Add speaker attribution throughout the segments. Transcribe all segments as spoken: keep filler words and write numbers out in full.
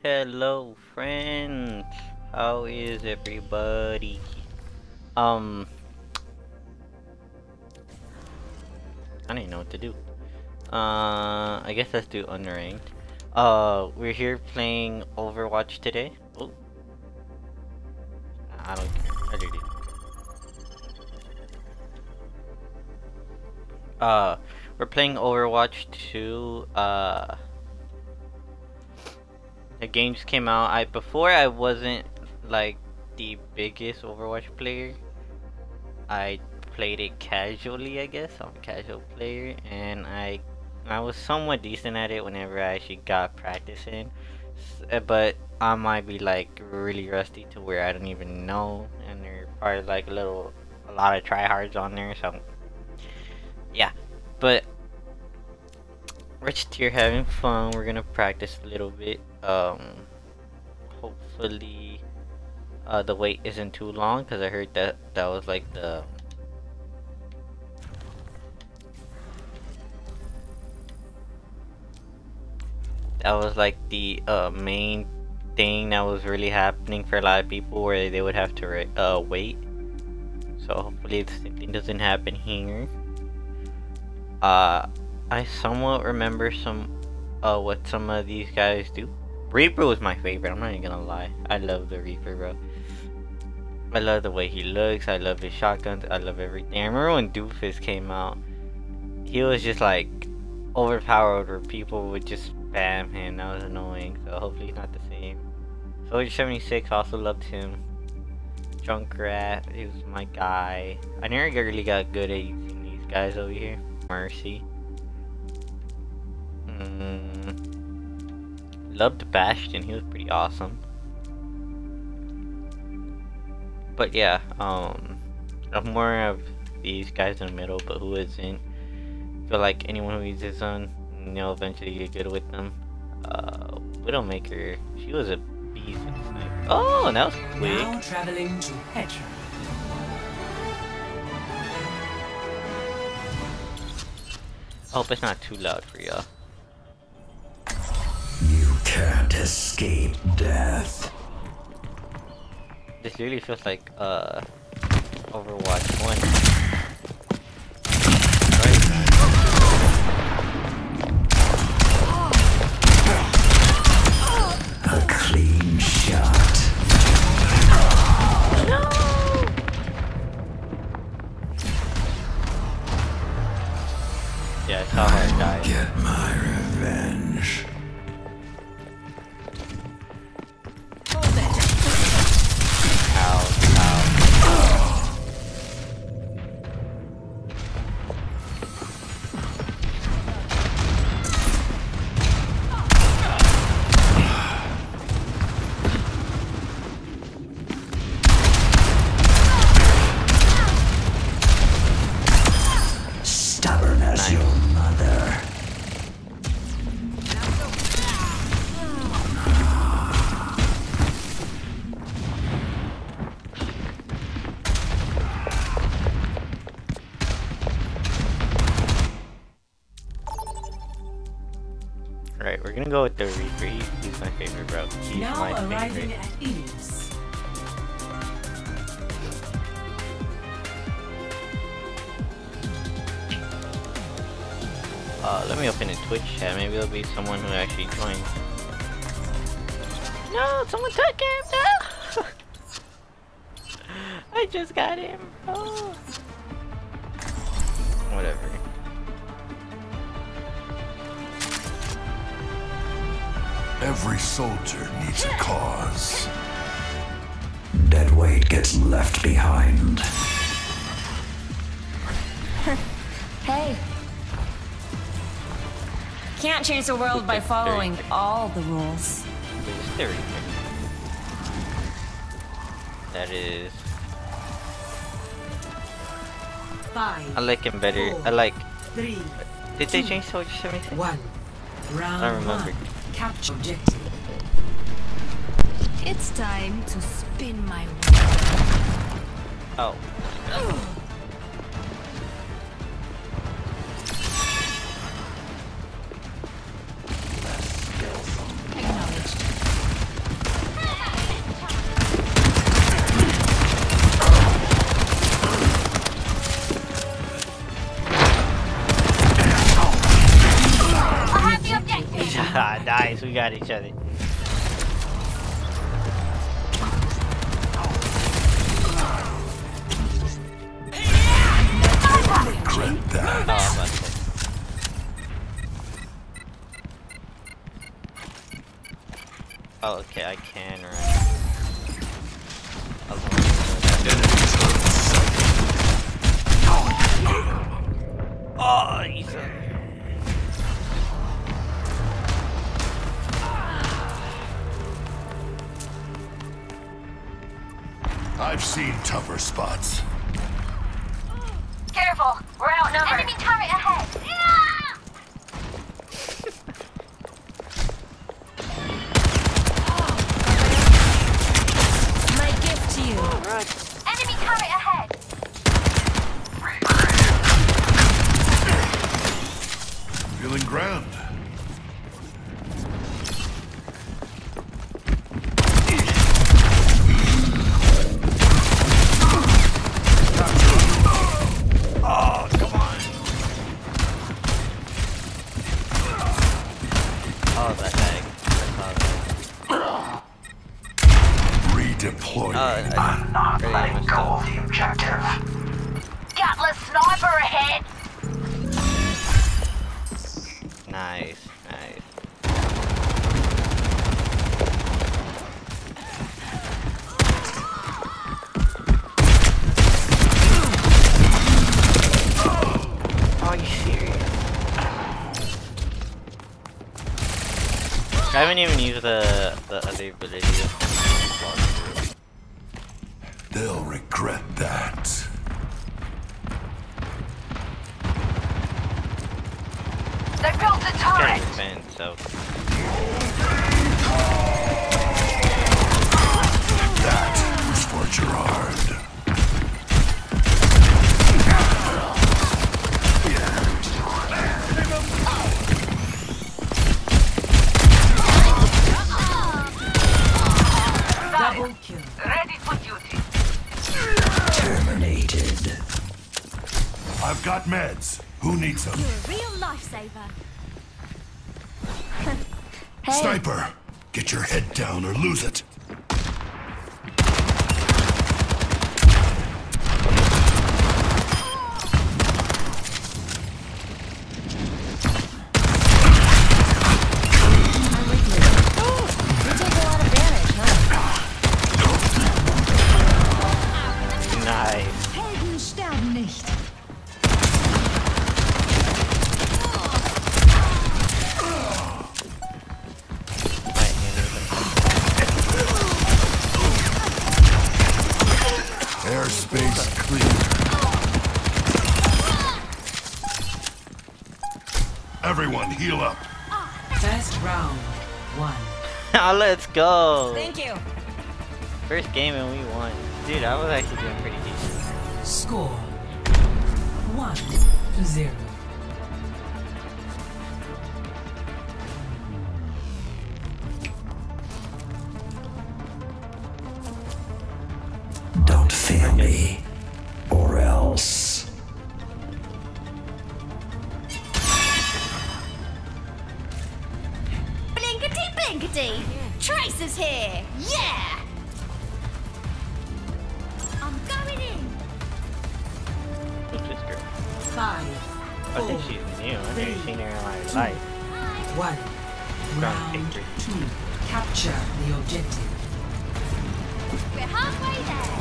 Speaker 1: Hello friends, how is everybody? Um, I don't know what to do. Uh, I guess let's do unranked. Uh, we're here playing Overwatch today. Oh, I don't care. I do it. Uh, we're playing Overwatch two. Uh, the game just came out. I before I wasn't like the biggest Overwatch player. I played it casually, I guess. I'm a casual player, and I I was somewhat decent at it whenever I actually got practice in. S- But I might be like really rusty to where I don't even know, and there are probably like a little, a lot of tryhards on there. So yeah, but we're just here having fun. We're gonna practice a little bit. Um, hopefully, uh, the wait isn't too long because I heard that that was like the that was like the uh, main thing that was really happening for a lot of people, where they would have to ra- uh, wait. So hopefully the same thing doesn't happen here. Uh, I somewhat remember some uh what some of these guys do. Reaper was my favorite. I'm not even gonna lie. I love the Reaper, bro. I love the way he looks. I love his shotguns. I love everything. I remember when Doofus came out. He was just like overpowered, where people would just spam him. That was annoying. So hopefully he's not the same. Soldier seventy-six, also loved him. Junkrat, he was my guy. I never really got good at using these guys over here. Mercy. Mm. Loved Bastion. He was pretty awesome. But yeah, um, I'm more of these guys in the middle, but who isn't? Feel like anyone who uses them, you know, eventually get good with them. Uh, Widowmaker, she was a beast with the sniper. Oh, that was quick.
Speaker 2: Now traveling to Petra.
Speaker 1: I hope it's not too loud for y'all.
Speaker 3: You can't escape death.
Speaker 1: This really feels like uh Overwatch one.
Speaker 3: A clean shot.
Speaker 1: No! Yeah, I saw her die.
Speaker 3: Get my revenge.
Speaker 1: Ow, ow.
Speaker 3: Stubborn as
Speaker 1: Nice.
Speaker 3: your mother.
Speaker 1: Alright, we're gonna go with the Reaper. He's, he's my favorite, bro. He's
Speaker 2: Now
Speaker 1: my
Speaker 2: arriving
Speaker 1: favorite.
Speaker 2: at Ilios.
Speaker 1: Uh, let me open a Twitch chat. Maybe there'll be someone who actually joins. No, someone took him! No! I just got him. Oh. Whatever.
Speaker 4: Every soldier needs a cause.
Speaker 3: Dead weight gets left behind.
Speaker 5: Hey. Can't change the world by following all the rules.
Speaker 1: There's the Reaper. That is...
Speaker 2: Five,
Speaker 1: I like him better. I like...
Speaker 2: three,
Speaker 1: Did they change Soldier seventy-six?
Speaker 2: one. Round
Speaker 1: I don't remember.
Speaker 2: one. Capture objective.
Speaker 5: It's time to spin my wheel.
Speaker 1: Oh.
Speaker 5: Acknowledged.
Speaker 1: Nice, we got each other.
Speaker 4: Regret that.
Speaker 1: Oh, I'm about to say. Oh, okay, I can run. I was wondering what that- Oh, he's a...
Speaker 4: I've seen tougher spots.
Speaker 5: Careful, we're outnumbered. Enemy turret ahead. My gift to you. Enemy turret ahead.
Speaker 4: Feeling grand.
Speaker 1: Oh, come on. Oh, the heck.
Speaker 4: Redeploying.
Speaker 1: Oh, I'm
Speaker 3: Not letting go of the objective.
Speaker 5: Gutless sniper ahead.
Speaker 1: Nice, nice. Are you serious? I haven't even used the the other ability.
Speaker 4: They'll regret that.
Speaker 5: They built the
Speaker 1: Can't
Speaker 5: turret.
Speaker 1: defend, so
Speaker 4: That was for Gerard.
Speaker 2: Double kill.
Speaker 5: Ready for duty.
Speaker 3: Terminated.
Speaker 4: I've got meds. Who needs them?
Speaker 6: You're a real lifesaver.
Speaker 4: Sniper, get your head down or lose it.
Speaker 1: nice.
Speaker 2: Helden sterben nicht.
Speaker 1: My hand is
Speaker 4: Airspace clear. Everyone heal up.
Speaker 2: First round. One.
Speaker 1: Oh, let's go.
Speaker 5: Thank you.
Speaker 1: First game and we won. Dude, I was actually doing pretty decent.
Speaker 2: Score. One to zero.
Speaker 3: Don't fail me, or else.
Speaker 6: Blinkety blinkety. Trace is here. Yeah. I'm going in.
Speaker 1: Who's this girl?
Speaker 2: Five.
Speaker 1: I think
Speaker 2: four,
Speaker 1: she's new. I've never
Speaker 2: three,
Speaker 1: seen her in my
Speaker 2: two,
Speaker 1: life.
Speaker 2: One.
Speaker 1: Strong
Speaker 2: Round
Speaker 1: picture.
Speaker 2: two. Capture the objective.
Speaker 6: We're halfway there.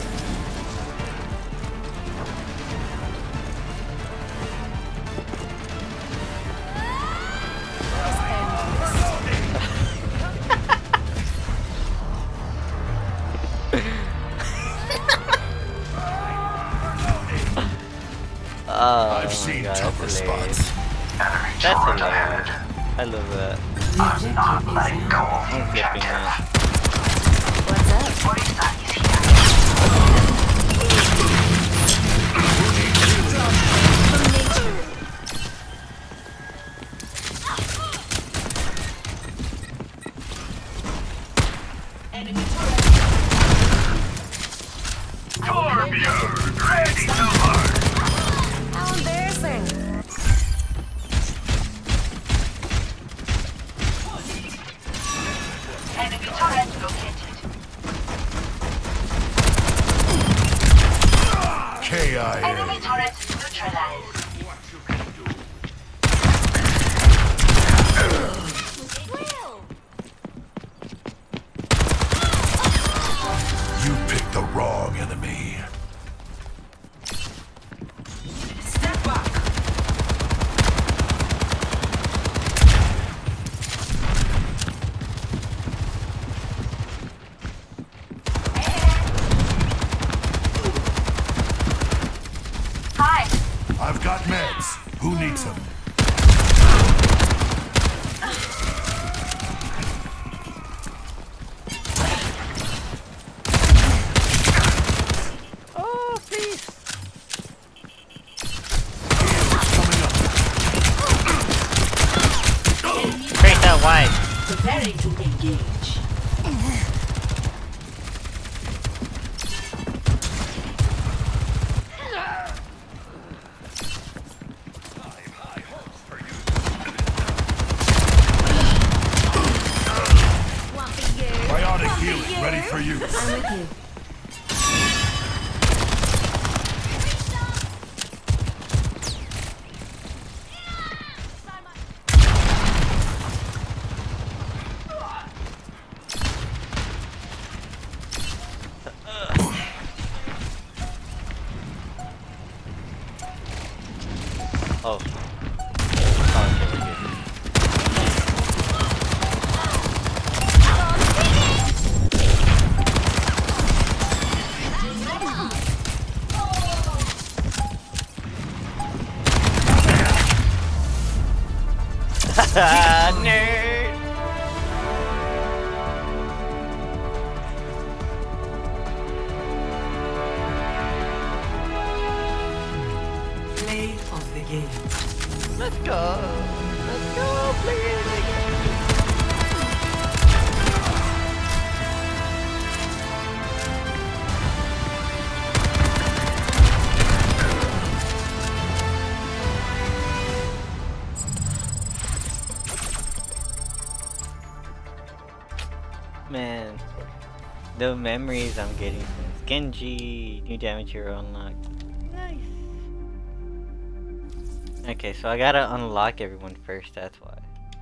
Speaker 1: Oh,
Speaker 4: I've
Speaker 1: my
Speaker 4: seen
Speaker 1: God,
Speaker 4: tougher
Speaker 1: that's hilarious.
Speaker 4: spots.
Speaker 3: Enemy
Speaker 1: That's
Speaker 3: turret
Speaker 1: hilarious.
Speaker 3: ahead.
Speaker 1: I love that.
Speaker 2: The objective
Speaker 3: Not
Speaker 2: is
Speaker 3: letting go
Speaker 2: now
Speaker 3: of the
Speaker 1: I'm flipping
Speaker 3: objective.
Speaker 1: that.
Speaker 5: What's up?
Speaker 3: Forty-nine is here.
Speaker 5: How embarrassing.
Speaker 4: You picked the wrong enemy.
Speaker 2: Step back.
Speaker 4: I've got meds. Who needs them?
Speaker 1: Oh, please. Break that white.
Speaker 2: Preparing to engage.
Speaker 6: One for you.
Speaker 4: Biotic healing ready for use.
Speaker 5: I'm with you.
Speaker 1: Oh. Oh, okay, we're good. Nerd!
Speaker 2: Play of the game.
Speaker 1: Let's go! Let's go! Play it again! Man, the memories I'm getting from Genji, new damage hero unlocked. Nice. Okay, so I gotta unlock everyone first. That's why.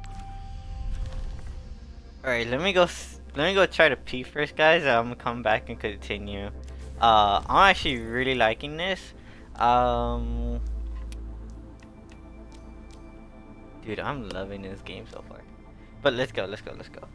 Speaker 1: All right, let me go. s- Let me go try to pee first, guys. I'm gonna come back and continue. Uh, I'm actually really liking this. Um, dude, I'm loving this game so far. But let's go. Let's go. Let's go.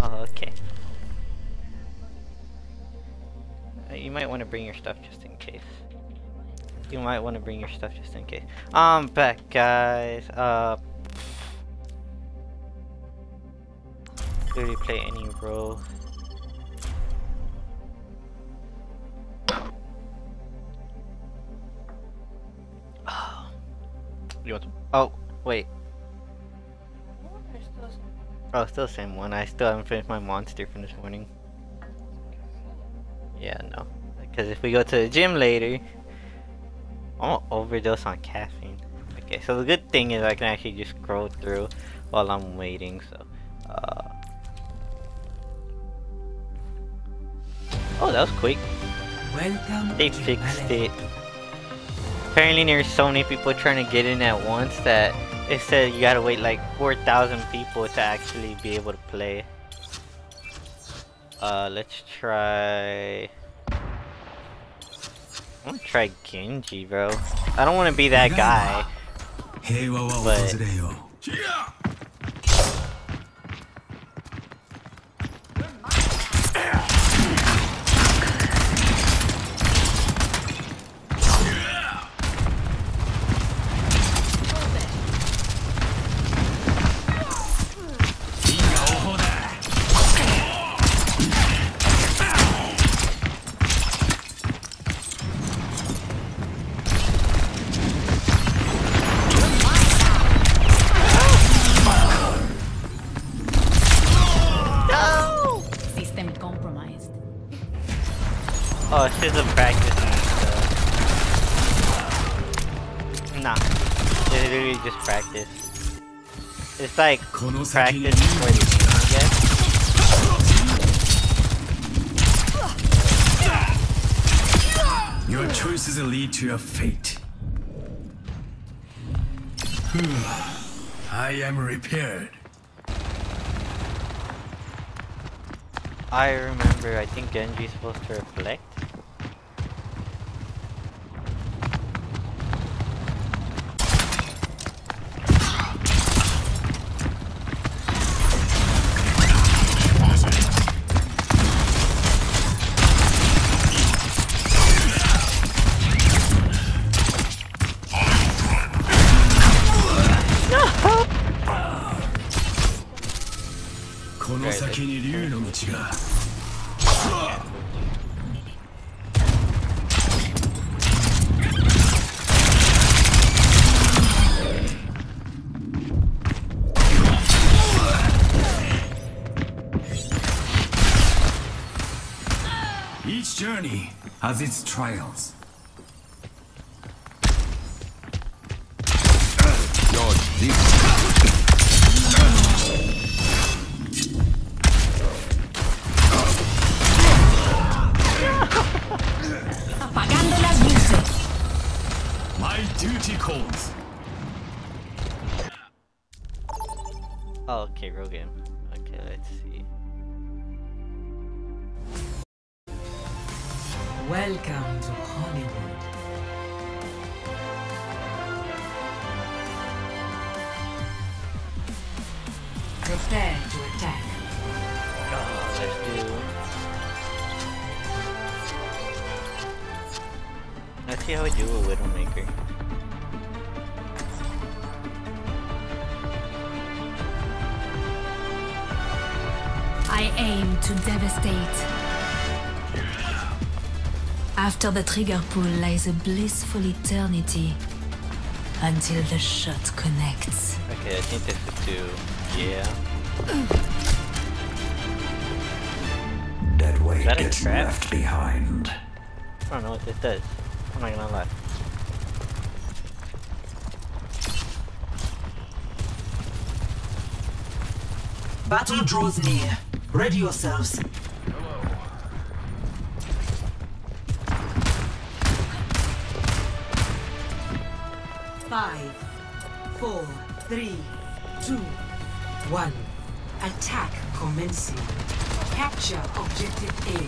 Speaker 1: Oh, okay. Uh, you might want to bring your stuff just in case. You might want to bring your stuff just in case. I'm back, guys. Uh, really play any role. Oh, you want to, oh wait. Oh, still the same one. I still haven't finished my monster from this morning. Yeah, no. Because if we go to the gym later, I'm gonna overdose on caffeine. Okay, so the good thing is I can actually just scroll through while I'm waiting, so. Uh... Oh, that was quick.
Speaker 2: Welcome
Speaker 1: They
Speaker 2: to
Speaker 1: fixed
Speaker 2: Malay.
Speaker 1: it. Apparently there's so many people trying to get in at once that it said you gotta wait like four thousand people to actually be able to play. Uh, let's try... I'm gonna try Genji, bro. I don't want to be that guy, but... Oh, it's just a practice and stuff. Nah, it's literally just practice. It's like practice before the game, I guess.
Speaker 3: Your choices lead to your fate. I am repaired.
Speaker 1: I remember, I think Genji's supposed to reflect.
Speaker 3: Each journey has its trials.
Speaker 5: Apagando las luces.
Speaker 3: My duty calls.
Speaker 1: Oh, okay, real game. Okay, let's see.
Speaker 2: Welcome to Hollywood. Prepare to attack.
Speaker 1: Oh, let's do. Let's see how we do with Widowmaker.
Speaker 5: I aim to devastate. After the trigger pull lies a blissful eternity until the shot connects.
Speaker 1: Okay, I think this is two. Yeah.
Speaker 3: Dead weight
Speaker 1: Is that a
Speaker 3: gets
Speaker 1: trap?
Speaker 3: left behind.
Speaker 1: I don't know what this does. I'm not gonna lie.
Speaker 2: Battle draws near. Ready yourselves. Five, four, three, two, one. Attack commencing. Capture objective A.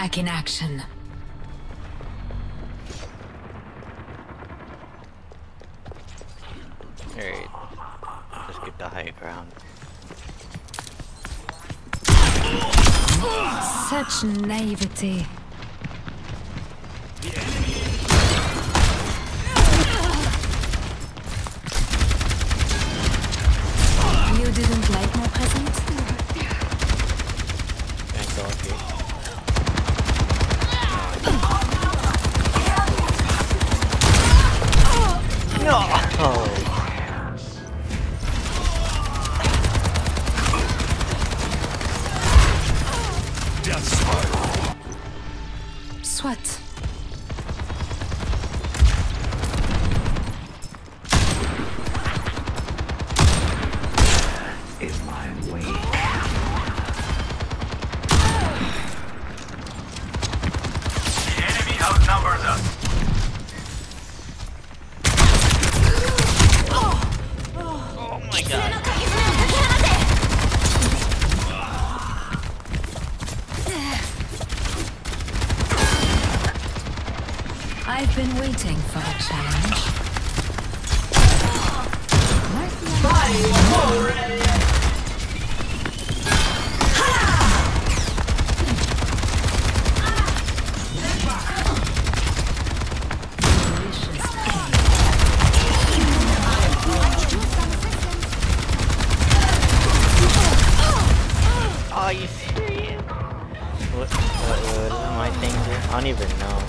Speaker 5: Back in action.
Speaker 1: Alright. Let's get the high ground.
Speaker 5: Such naivety. You didn't like my present?
Speaker 1: Thank God, okay. No! Oh.
Speaker 4: Death spiral.
Speaker 5: Soit.
Speaker 3: In my way.
Speaker 7: The enemy outnumbers us.
Speaker 1: Oh my God.
Speaker 5: I've been waiting for a challenge. Delicious cake.
Speaker 1: Are you serious? What, what, what does my thing do? I don't even know.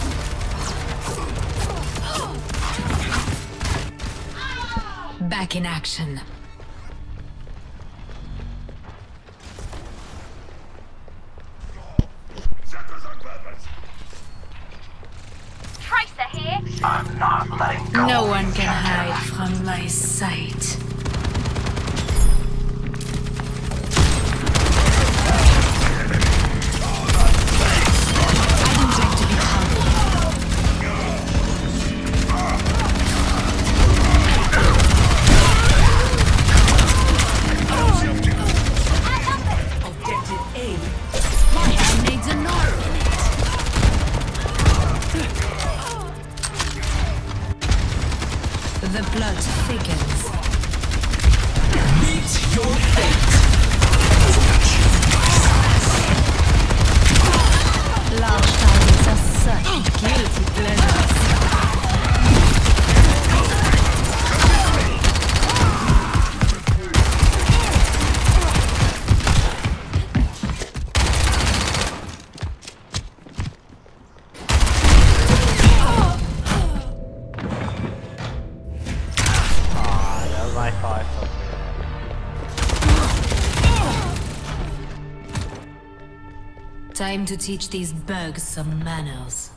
Speaker 5: Back in action.
Speaker 6: Tracer here.
Speaker 7: I'm not letting go.
Speaker 5: No one can hide from my sight. I don't like to be harmed.
Speaker 2: Objective A.
Speaker 5: My hand needs an arm in it. The blood thickens.
Speaker 2: Meet your fate.
Speaker 5: Large targets are such guilty pleasures.
Speaker 1: Aw, that was my fault.
Speaker 5: Time to teach these bugs some manners.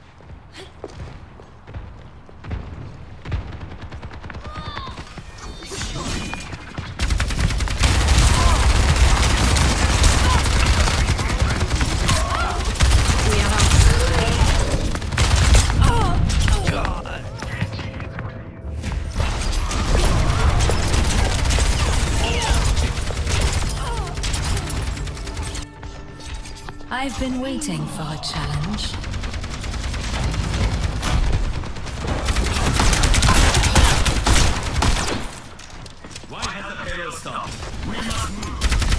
Speaker 5: I've been waiting for a challenge.
Speaker 7: Why has the payload stopped? We must move.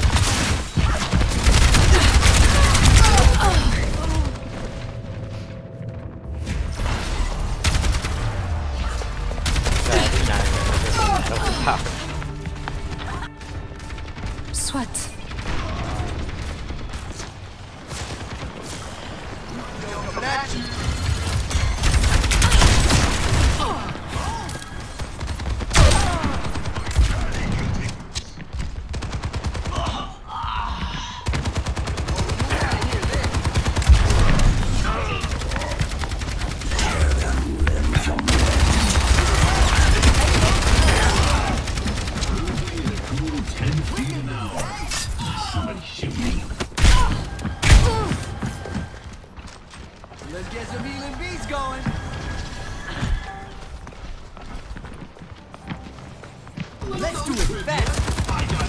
Speaker 5: Soit.
Speaker 8: Let's get some healing beats going. Let's do it fast.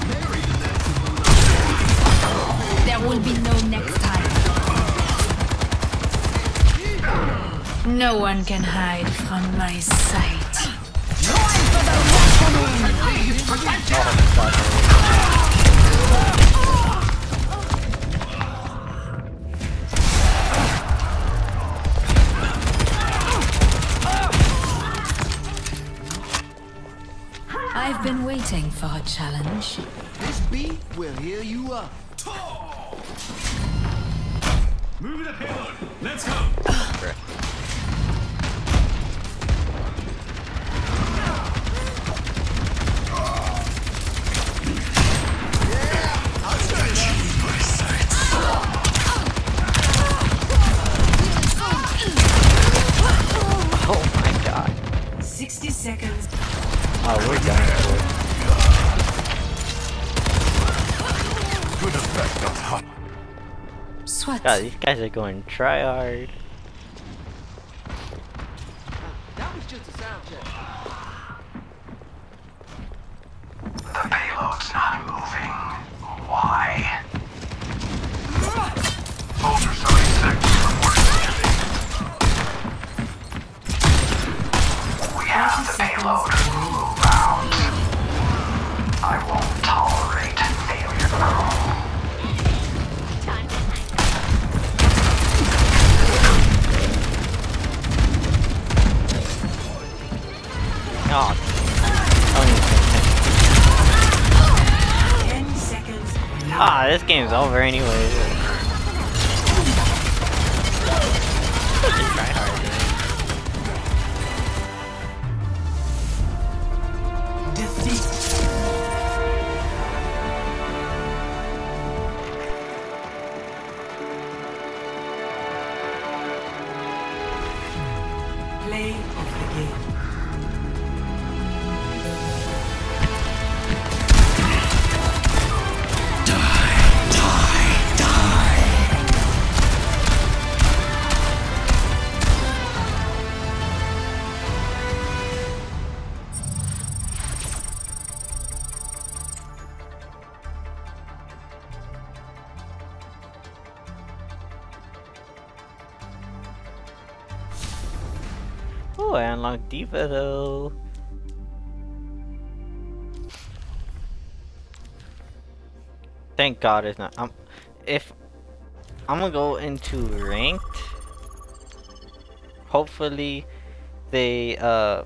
Speaker 5: There will be no next time. No one can hide from my sight. I've been waiting for a challenge.
Speaker 8: This beat will heal you up.
Speaker 7: Move the payload. Let's go.
Speaker 1: Oh my god.
Speaker 2: sixty seconds.
Speaker 1: Oh, we're done.
Speaker 4: Good effect on hot.
Speaker 5: Soit.
Speaker 1: God, these guys are going try hard.
Speaker 8: That was just a sound check.
Speaker 3: The payload's not moving. Why? Ultra seventy-six reporting activity. We have the payload. Move out. I won't tolerate failure.
Speaker 6: Time to
Speaker 1: Oh,
Speaker 2: ten seconds.
Speaker 1: ah, this game's over anyway. Try hard,
Speaker 2: Defeat. Play of the game.
Speaker 1: Oh, I unlocked Diva though. Thank God it's not. Um, if I'm gonna go into ranked, hopefully they uh.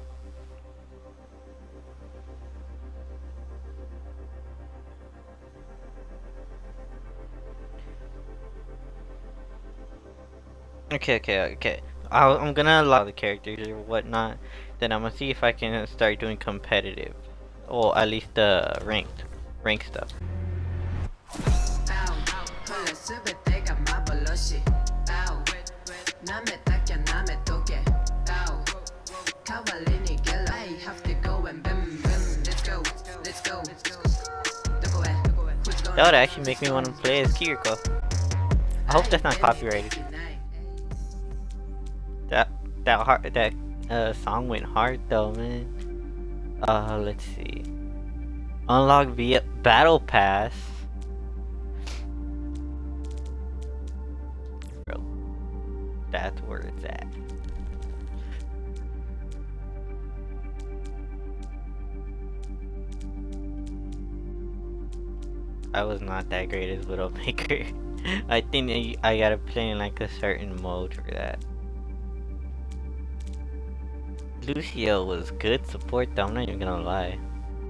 Speaker 1: Okay, okay, okay. I'll, I'm gonna allow the characters or whatnot. Then I'm gonna see if I can start doing competitive, or at least the uh, ranked, rank stuff. That would actually make me want to play as Kiriko. I hope that's not copyrighted. That that hard that uh song went hard though, man. Uh, let's see. Unlock via battle pass. Bro, that's where it's at. I was not that great as Widowmaker. I think I, I gotta play in like a certain mode for that. Lucio was good support though, I'm not even gonna lie.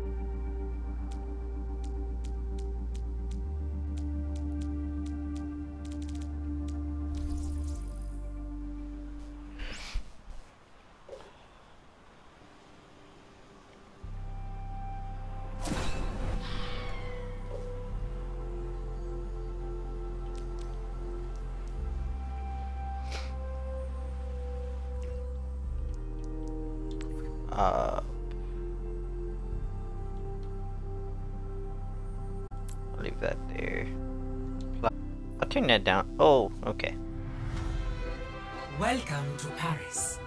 Speaker 1: Uh, I'll leave that there. I'll turn that down. Oh, okay.
Speaker 2: Welcome to Paris.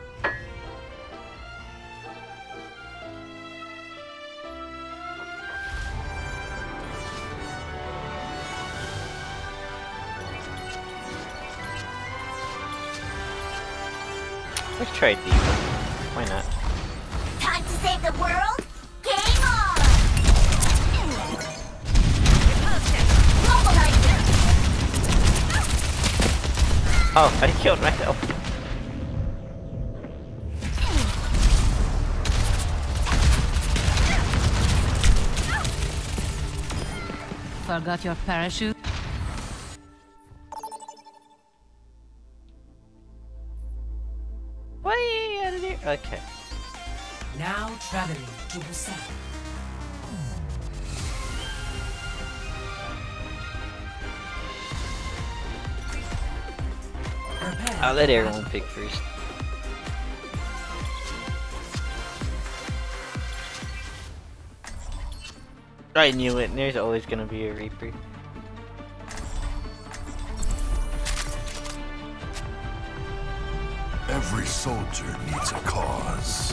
Speaker 1: Let's try D.Va. Why not?
Speaker 6: Time to save the world? Game on! Mobilizer!
Speaker 1: Oh, I killed myself.
Speaker 5: Forgot your parachute?
Speaker 1: Way out of there. Okay.
Speaker 2: Now traveling to Busan. Prepare.
Speaker 1: I'll let everyone pick first. I knew it. There's always gonna be a Reaper.
Speaker 4: Every soldier needs a cause.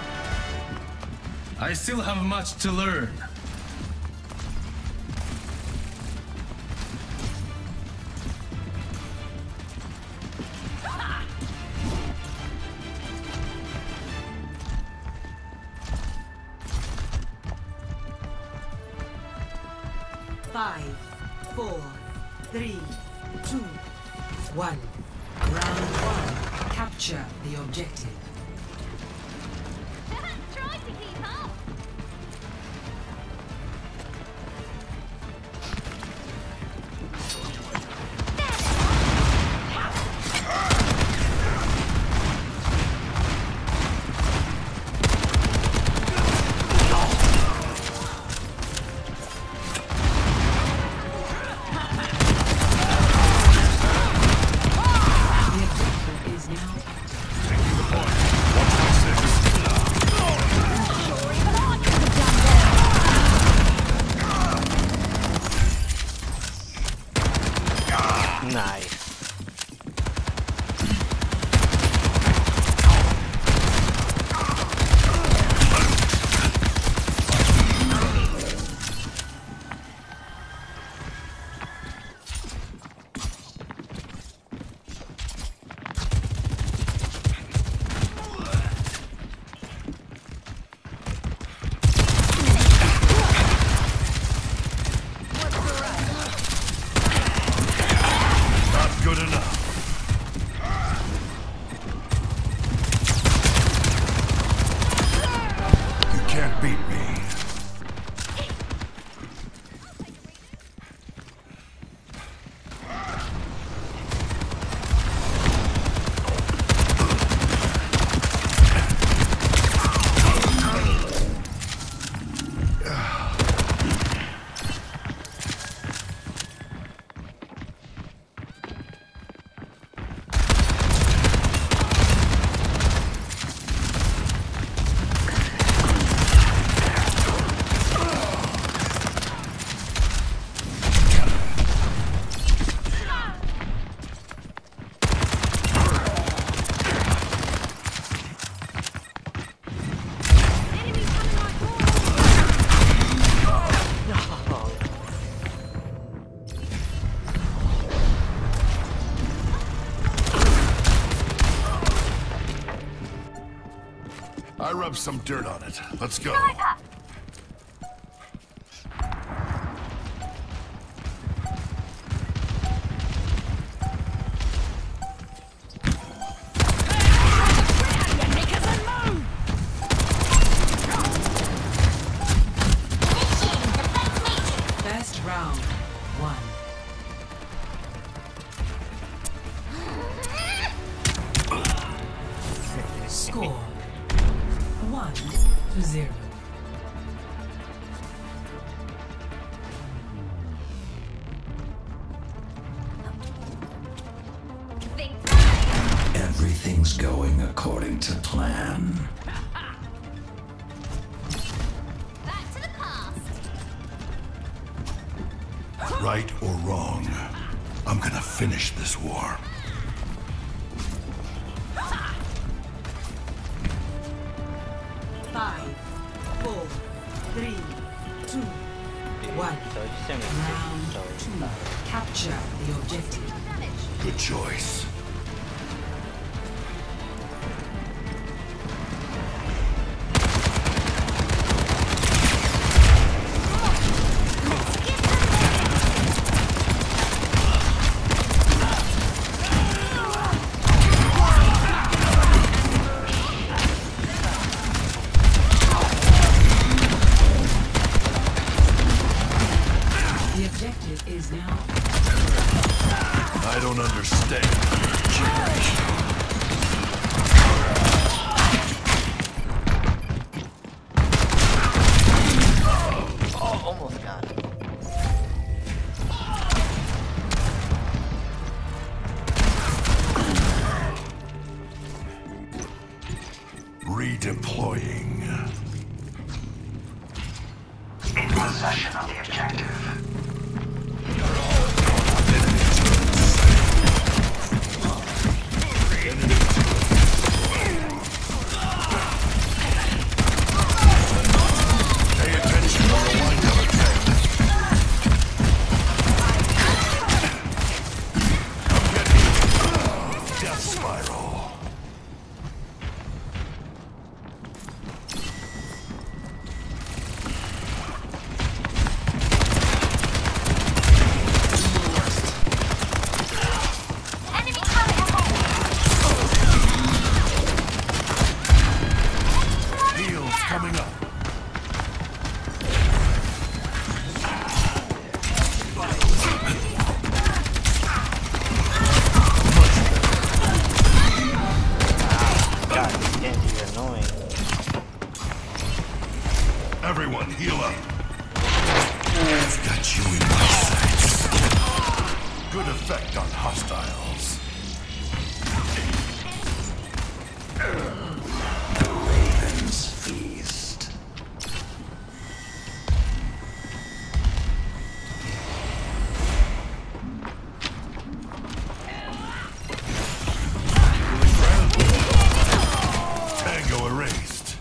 Speaker 7: I still have much to learn.
Speaker 2: Five, four, three, two, one. Round one. Capture the objective.
Speaker 6: Try to keep up!
Speaker 1: Nice.
Speaker 4: Good enough. You can't beat me. I rubbed some dirt on it. Let's go.
Speaker 2: First round. One. Score. One to zero.
Speaker 3: Everything's going according to plan.
Speaker 6: Back to the past.
Speaker 4: Right or wrong, I'm gonna finish this war.
Speaker 2: Five, four, three, two, one.
Speaker 1: So just send me
Speaker 2: Round
Speaker 1: six,
Speaker 2: two. Capture the objective.
Speaker 4: Good choice. Redeploying.
Speaker 3: In possession of the objective.
Speaker 4: Pay attention or you'll wind up dead. Come get me. Death spiral. Heals coming up.
Speaker 1: God, this Genji is annoying.
Speaker 4: Everyone, heal up. I've got you in my sights. Good effect on hostiles.
Speaker 3: Raven's Feast.
Speaker 4: Tango erased.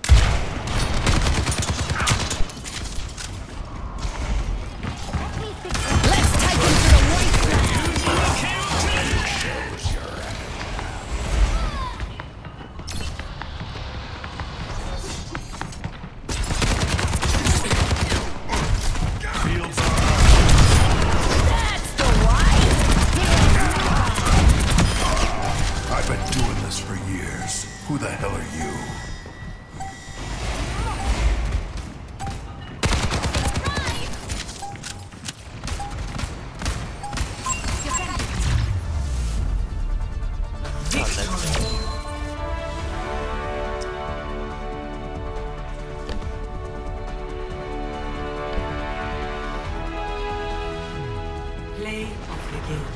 Speaker 4: Fields are I've been doing this for years. Who the hell are you?
Speaker 2: Play of the game.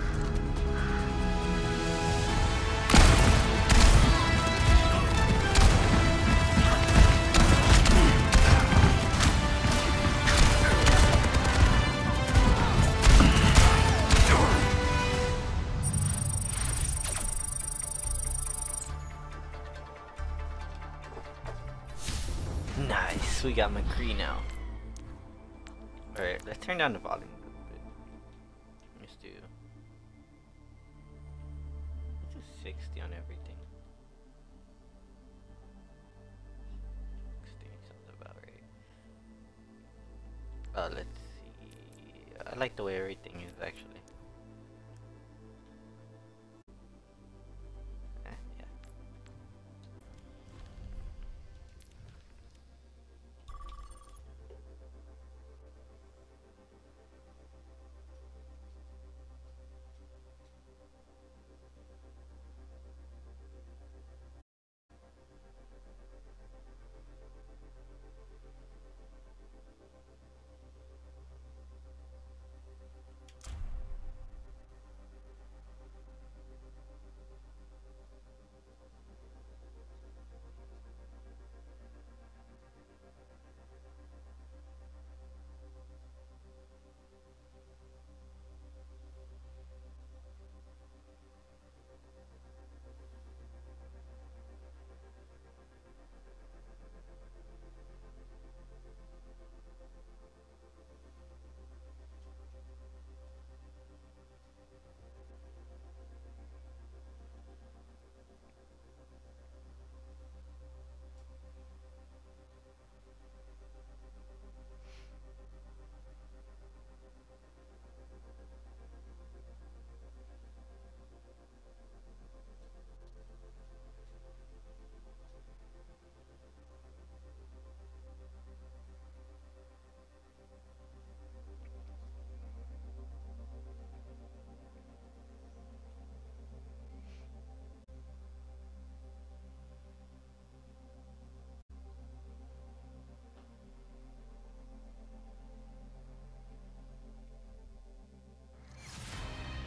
Speaker 1: Nice, we got McCree now. Alright, let's turn down the volume a little bit. Let's do. Let's do sixty on everything. sixty sounds about right. Uh, let's see. I like the way everything is actually. Eh, yeah.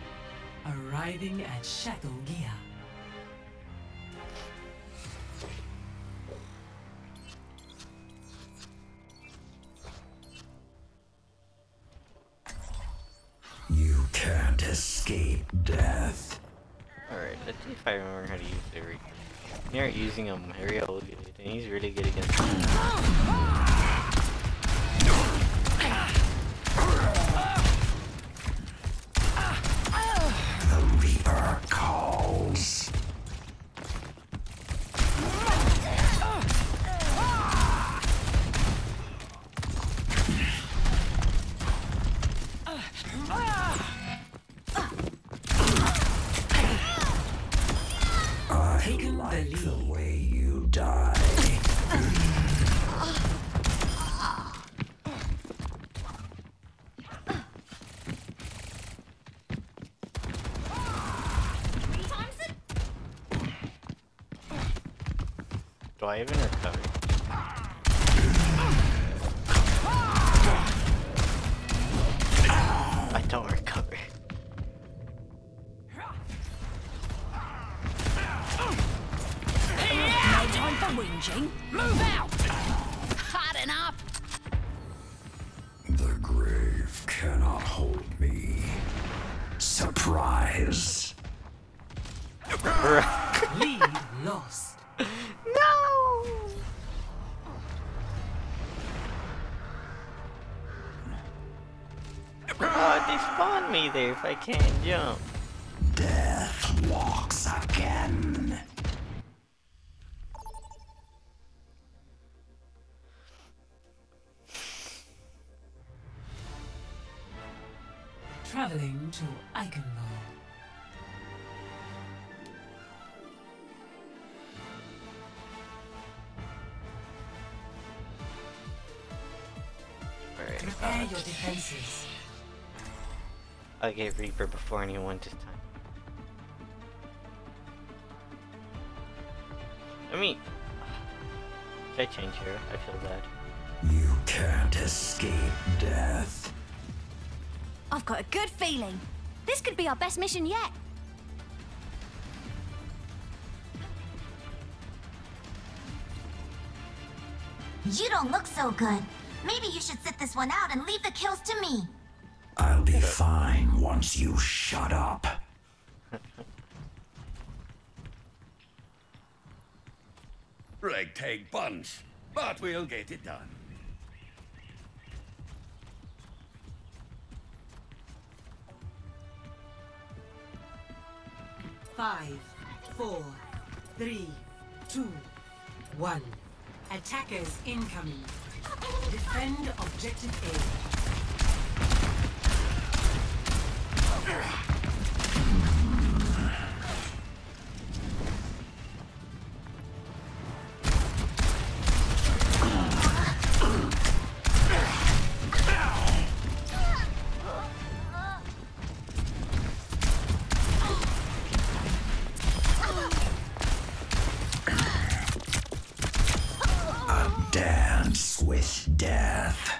Speaker 2: Arriving at Shackle Gear.
Speaker 3: escape death.
Speaker 1: Alright, let's see if I remember how to use the Reaper. You're using him real good, and he's really good against him.
Speaker 3: The Reaper calls. I like the way you die.
Speaker 6: Three times it.
Speaker 1: Do I even recover? I don't recover.
Speaker 5: No time for whinging. Move out!
Speaker 6: Hard enough.
Speaker 3: The grave cannot hold me. Surprise.
Speaker 2: Lead lost.
Speaker 1: No! Oh, they spawned me there if I can't jump.
Speaker 3: Death walks again.
Speaker 2: Traveling to Eichenwald.
Speaker 1: Alright,
Speaker 2: Prepare
Speaker 1: uh,
Speaker 2: your defenses.
Speaker 1: I'll get Reaper before anyone this time. I mean, should I change here? I feel bad.
Speaker 3: You can't escape death.
Speaker 6: I've got a good feeling. This could be our best mission yet.
Speaker 9: You don't look so good. Maybe you should sit this one out and leave the kills to me.
Speaker 3: I'll be fine once you shut up.
Speaker 4: Ragtag bunch, but we'll get it done.
Speaker 2: Five, four, three, two, one. Attackers incoming. Defend objective A.
Speaker 3: Dance with death.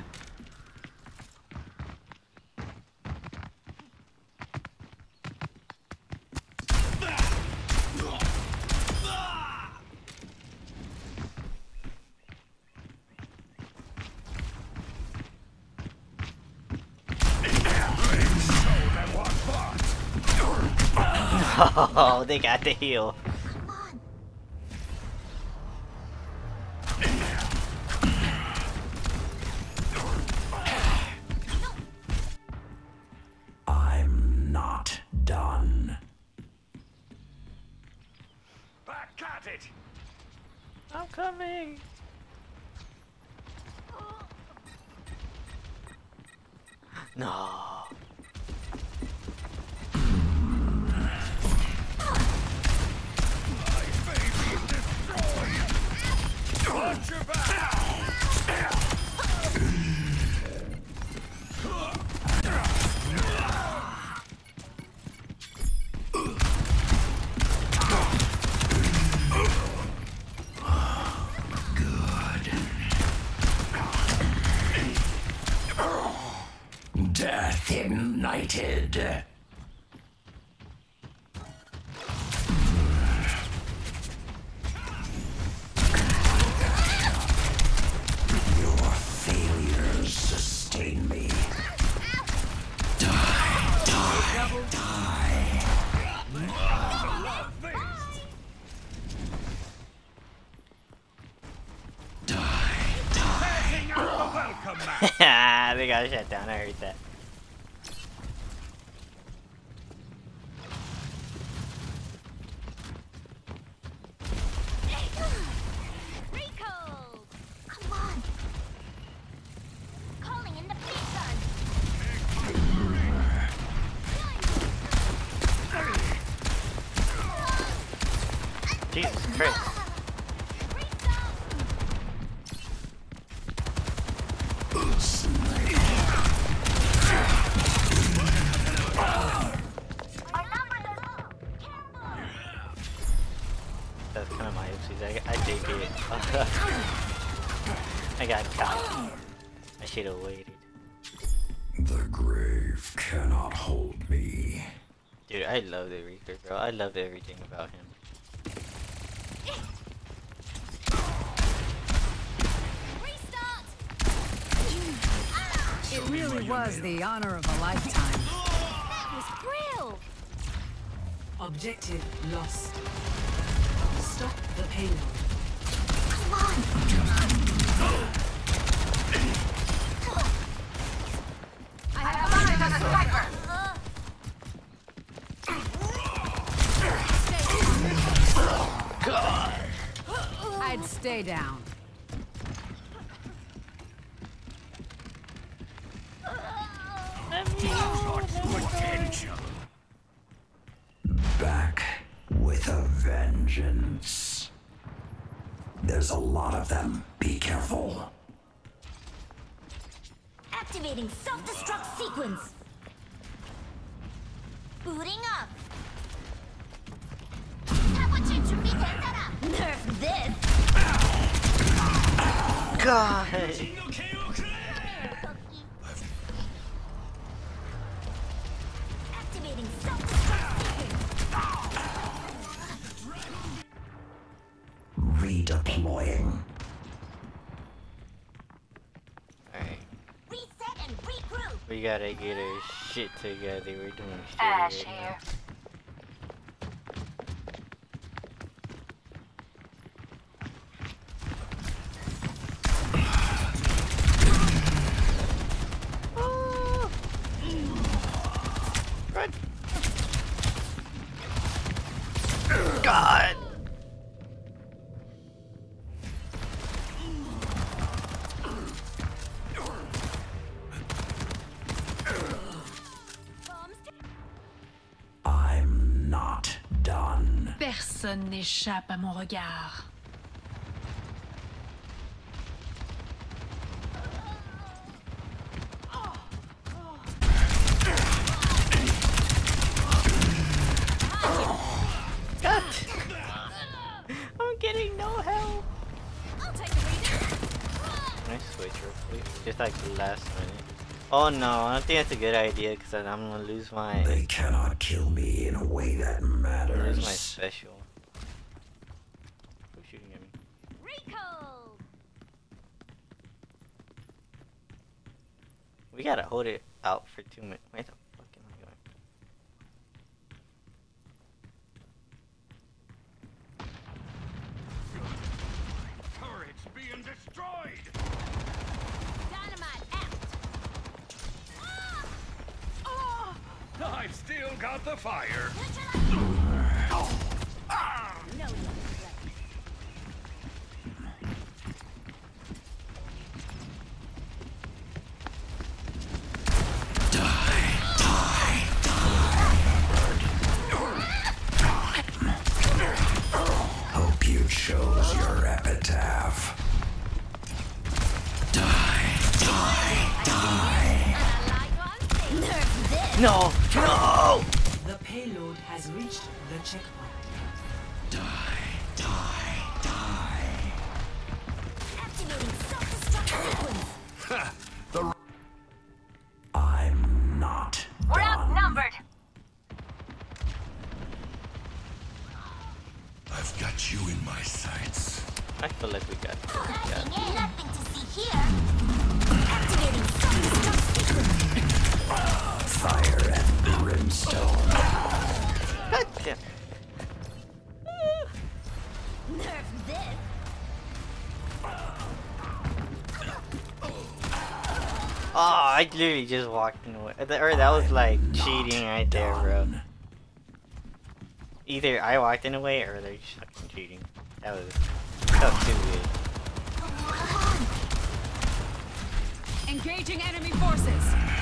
Speaker 1: Oh, they got the heal.
Speaker 3: I'm not done.
Speaker 4: Back at it!
Speaker 1: I'm coming. No.
Speaker 4: Watch your back!
Speaker 3: Death ignited. Your failures sustain me. Die, die, die.
Speaker 1: They got shut down, I heard that.
Speaker 9: Come on. Calling in the police gun.
Speaker 1: Jesus Christ. That's kind of my oopsies. I, I take it. I got caught. I should have waited.
Speaker 3: The grave cannot hold me.
Speaker 1: Dude, I love the Reaper, bro. I love everything about him.
Speaker 10: It really was the honor of a lifetime.
Speaker 6: That was real.
Speaker 2: Objective lost. Stop the payload.
Speaker 9: Come on.
Speaker 6: I have eyes on the sniper.
Speaker 1: God.
Speaker 10: I'd stay down.
Speaker 3: Back with a vengeance. There's a lot of them. Be careful.
Speaker 9: Activating self-destruct sequence. Booting up. Nerf this.
Speaker 1: God.
Speaker 9: Activating self-destruct sequence.
Speaker 3: Redeploying.
Speaker 1: Alright.
Speaker 9: Reset and regroup.
Speaker 1: We gotta get our shit together. We're doing shit
Speaker 6: Ash
Speaker 1: right
Speaker 6: here.
Speaker 1: Run. God.
Speaker 3: I'm not done.
Speaker 5: Personne n'échappe à mon regard.
Speaker 1: I'm getting no help.
Speaker 6: I'll take the reading.
Speaker 1: Can I switch real quick? Just like the last minute. Oh no, I don't think that's a good idea because I'm gonna lose my
Speaker 3: They cannot kill me in a way that
Speaker 1: lose my
Speaker 3: matters.
Speaker 1: special. Who's shooting at me?
Speaker 6: Recall.
Speaker 1: We gotta hold it out for two minutes. Where the fuck am I going?
Speaker 4: Turret's being destroyed!
Speaker 6: Dynamite out.
Speaker 4: I've still got the fire!
Speaker 6: No, no.
Speaker 3: Hope you chose your epitaph. Die, die, die.
Speaker 6: Nerf this.
Speaker 1: No! No!
Speaker 2: The payload has reached the checkpoint.
Speaker 3: Die, die, die.
Speaker 9: Activating self-destruct sequence.
Speaker 4: Ha! The
Speaker 3: I'm not
Speaker 6: We're
Speaker 3: done.
Speaker 6: outnumbered.
Speaker 4: I've got you in my sights.
Speaker 1: I feel like we got it.
Speaker 9: Nothing,
Speaker 1: Yeah.
Speaker 9: nothing to see here. Activating self-destruct sequence.
Speaker 3: Fire and brimstone.
Speaker 1: God damn.
Speaker 9: Nerf this.
Speaker 1: I literally just walked in the way. Or that was like cheating right there, bro. Either I walked in the way or they're just fucking cheating. That was, that was too weird.
Speaker 10: Engaging enemy forces.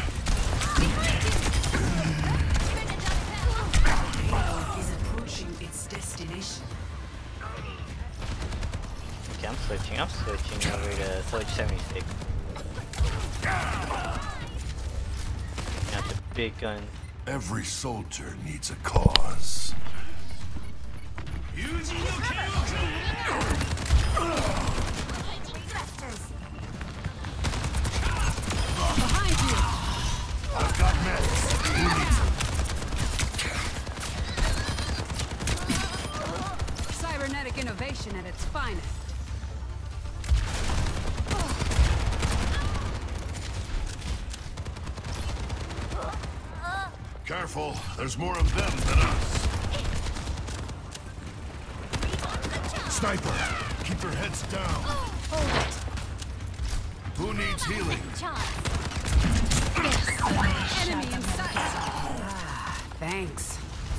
Speaker 2: Is approaching its destination.
Speaker 1: Okay, I'm switching. I'm switching over to Soldier seventy-six. Got the big gun.
Speaker 4: Every soldier needs a cause.
Speaker 10: Behind you.
Speaker 4: I've got meds. Who needs them?
Speaker 10: Cybernetic innovation at its finest.
Speaker 4: Careful, there's more of them than us. Sniper, keep your heads down.
Speaker 6: Hold it.
Speaker 4: Who needs healing?
Speaker 10: Enemy in sight. Ah, thanks.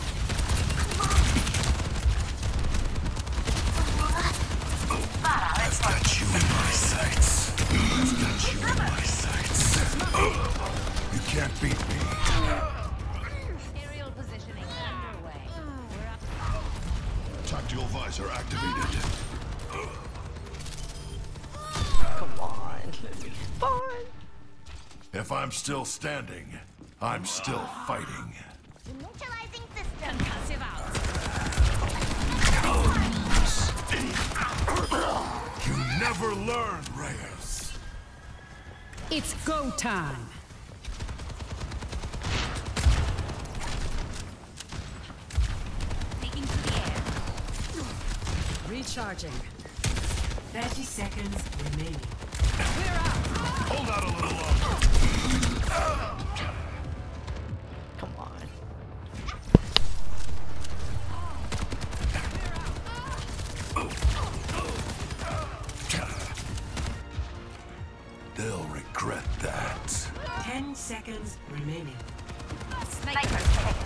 Speaker 4: I've got you in my sights. I've got you in my sights. You can't beat me.
Speaker 6: Aerial positioning underway.
Speaker 4: Tactical visor activated.
Speaker 1: Come on, let me spawn.
Speaker 4: If I'm still standing, I'm still fighting.
Speaker 9: Neutralizing system.
Speaker 6: Concussive out.
Speaker 4: You never learn, Reyes.
Speaker 10: It's go time.
Speaker 6: Taking to the air.
Speaker 10: Recharging.
Speaker 2: thirty seconds remaining.
Speaker 10: Clear out.
Speaker 4: Hold out a little longer.
Speaker 1: Come on.
Speaker 4: They'll regret that.
Speaker 2: Ten seconds remaining.
Speaker 6: Sniper.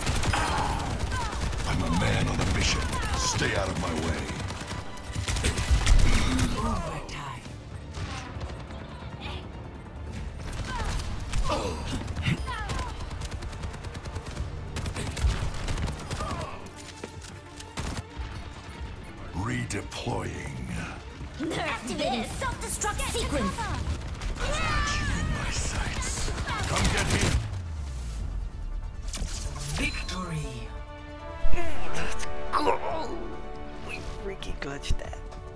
Speaker 4: I'm a man on a mission. Stay out of my way.
Speaker 2: Overtime.
Speaker 4: Redeploying.
Speaker 9: Activating self-destruct sequence.
Speaker 4: I've got you in my sights. Come get him.
Speaker 2: Victory.
Speaker 1: Let's go. We freaking glitched that.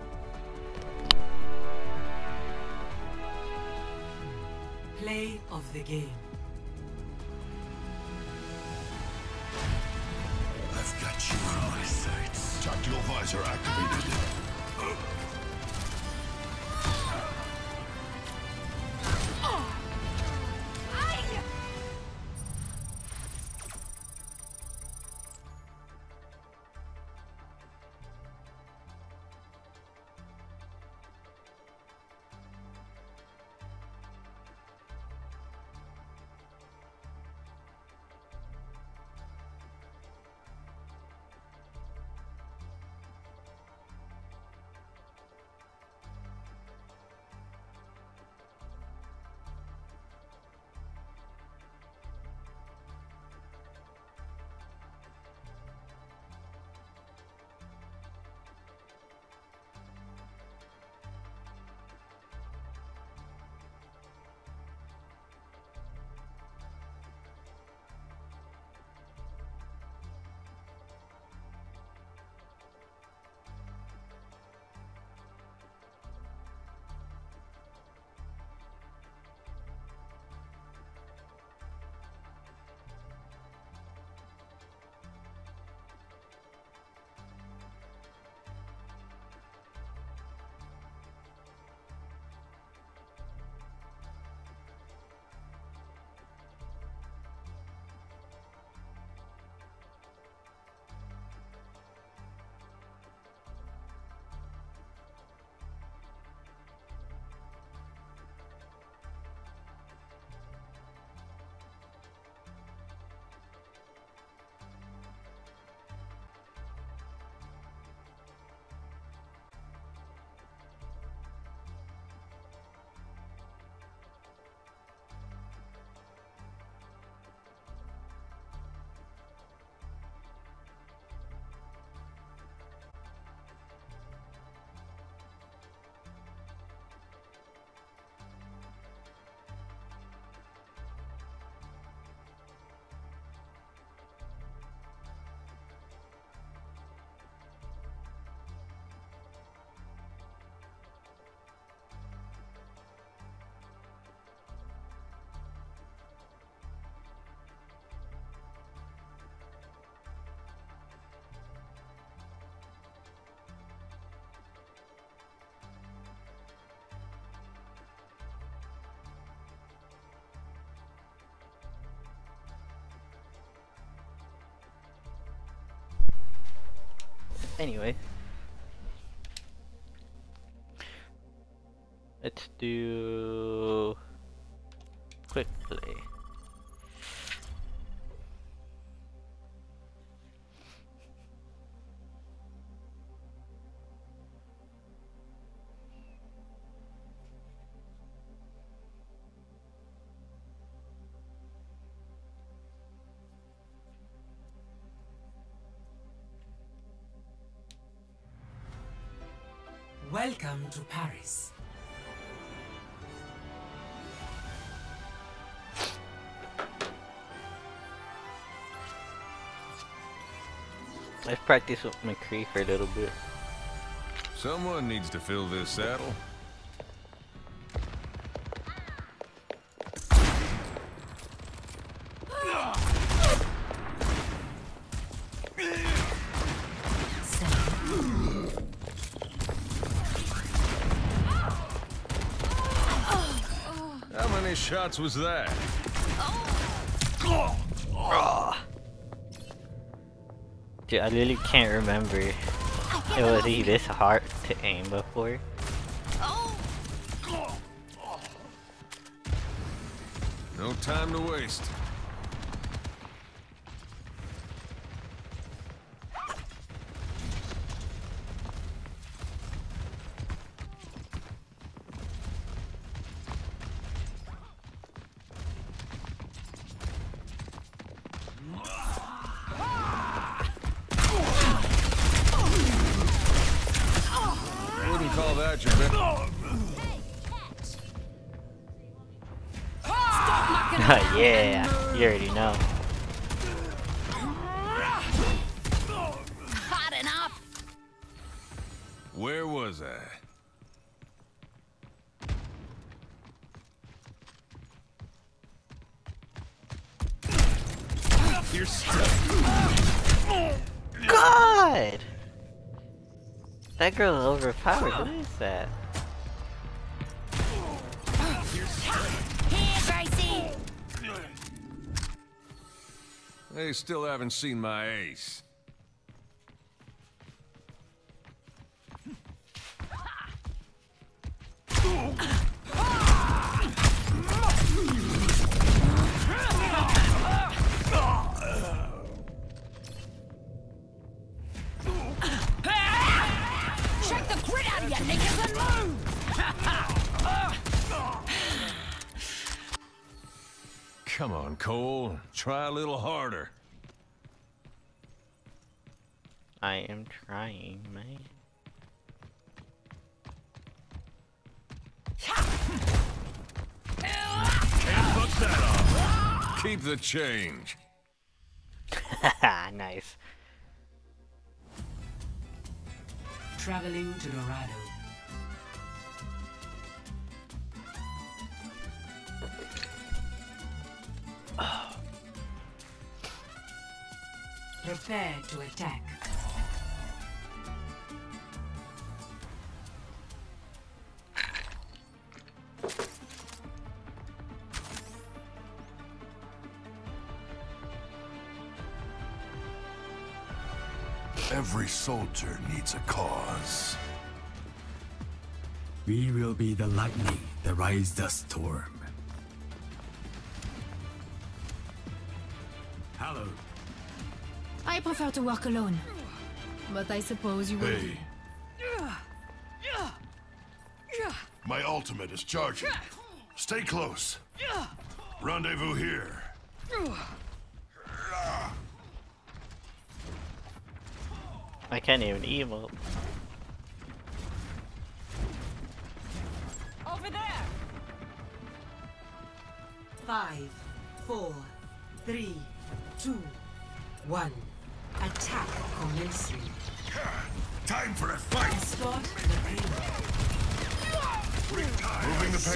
Speaker 2: Play of the game.
Speaker 4: I've got you in my sights. Tactical visor activated.
Speaker 1: Anyway. Let's do quick play.
Speaker 2: Welcome to Paris.
Speaker 1: I've practiced with McCree for a little bit.
Speaker 11: Someone needs to fill this saddle. How many shots was that?
Speaker 1: Oh. Dude, I literally can't remember it was he this hard to aim before.
Speaker 11: No time to waste. Call that your bit.
Speaker 1: Yeah, you already know.
Speaker 10: Hot enough.
Speaker 11: Where was I? You're stuck.
Speaker 1: God! That girl is overpowered. Who is that?
Speaker 10: Here, Gracie.
Speaker 11: They still haven't seen my ace.
Speaker 10: Check the grit out of you, niggas, and move!
Speaker 11: Come on, Cole. Try a little harder.
Speaker 1: I am trying, man.
Speaker 11: Can't fuck that off. Keep the change.
Speaker 1: Nice.
Speaker 2: Traveling to Dorado. Prepare to attack.
Speaker 4: Every soldier needs a cause.
Speaker 12: We will be the lightning that rides the storm. Hello.
Speaker 5: I prefer to work alone. But I suppose you will.
Speaker 4: Hey. My ultimate is charging. Stay close. Rendezvous here.
Speaker 1: I can't even emote.
Speaker 10: Over there!
Speaker 2: Five, four, three, two, one. Attack commencing.
Speaker 4: Time for a fight.
Speaker 2: Escort the payload.
Speaker 4: Moving the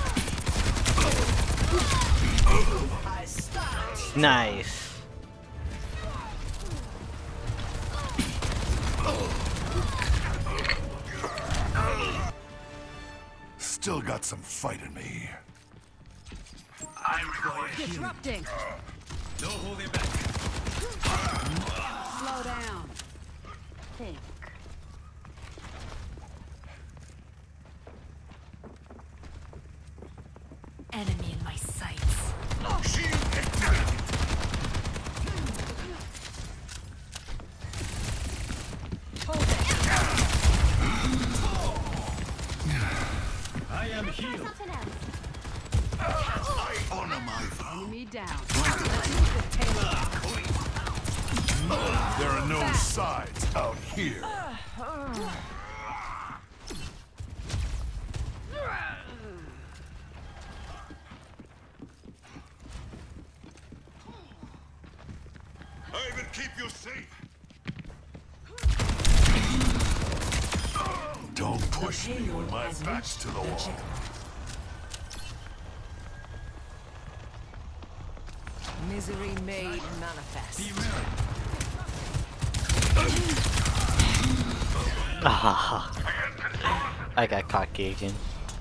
Speaker 4: payload.
Speaker 1: Nice.
Speaker 4: Still got some fight in me.
Speaker 10: I'm going. Disrupting.
Speaker 7: No holding back.
Speaker 10: Slow down. Think.
Speaker 7: I am healed.
Speaker 4: I honor my vow.
Speaker 10: Enemy down. Let's move this payload.
Speaker 4: There are no sides out here. I will keep you safe. Don't push me when my back's to the wall.
Speaker 10: Misery made manifest.
Speaker 1: Ah, I got caught gauging.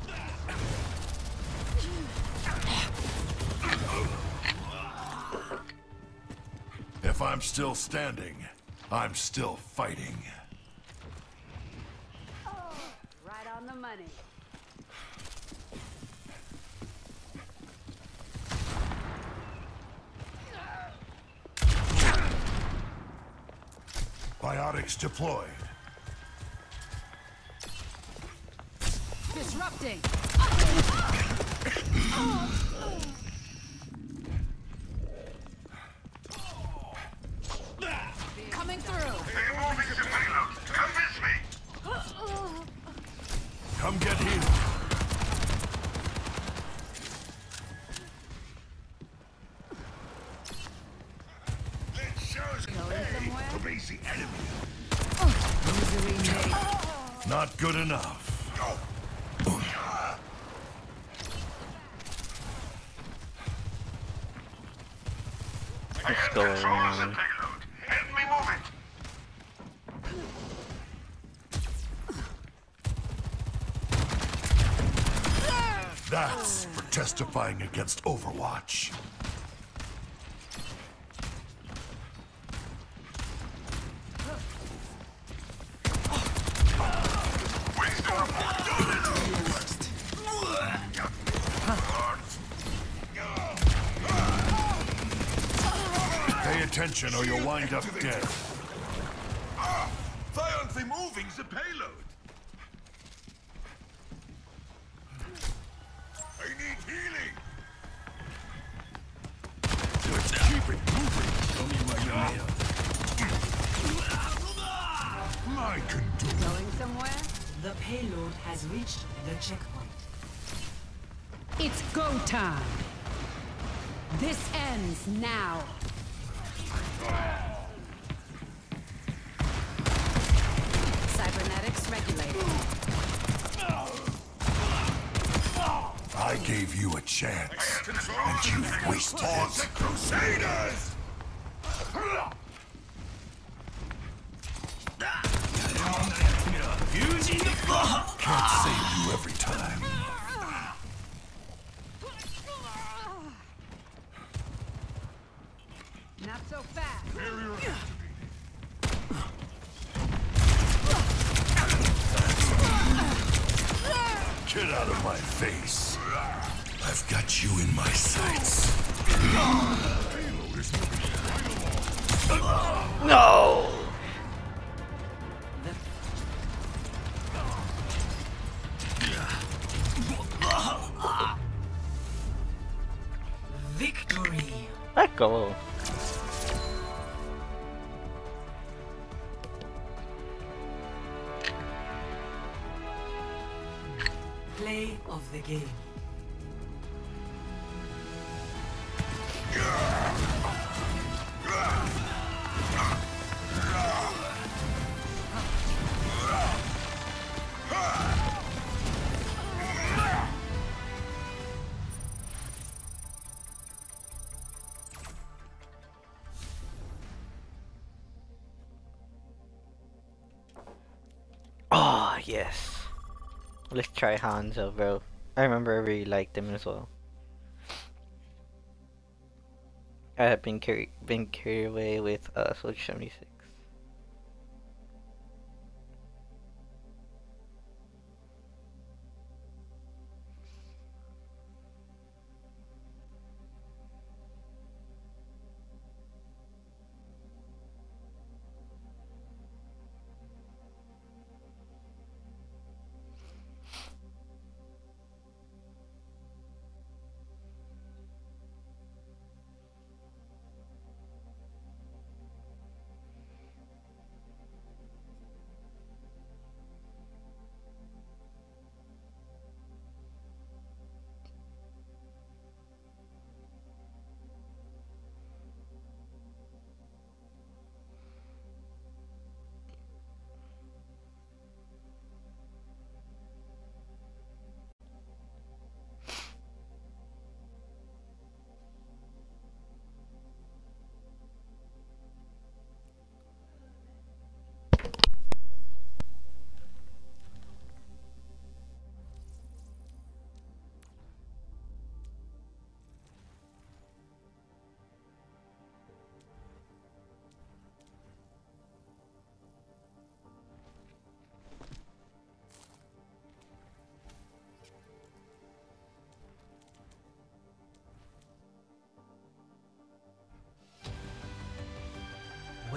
Speaker 4: If I'm still standing, I'm still fighting.
Speaker 10: Right on the money.
Speaker 4: Biotics deployed.
Speaker 10: Disrupting. Coming through.
Speaker 4: Convince me. Come get healed. It shows to be the enemy.
Speaker 10: Misery made.
Speaker 4: Not good enough.
Speaker 1: Let's go around.
Speaker 4: Help me move it. That's for testifying against Overwatch. Pay attention or you'll wind up dead. Violently moving the payload. I need healing. Let's keep it moving. Show me where you're made of. My condolences.
Speaker 10: Going somewhere?
Speaker 2: The payload has reached the checkpoint.
Speaker 10: It's go time. This ends now. Cybernetics regulated.
Speaker 4: I gave you a chance, and you wasted it. The Crusaders! Can't save you every time.
Speaker 10: Not so fast.
Speaker 4: Get out of my face. I've got you in my sights.
Speaker 1: No!
Speaker 2: Victory!
Speaker 1: Let go.
Speaker 2: Play of the game.
Speaker 1: Oh, yes. Let's try Hanzo, bro. I remember I really liked him as well. I have been carried been carried away with uh Soldier seventy-six.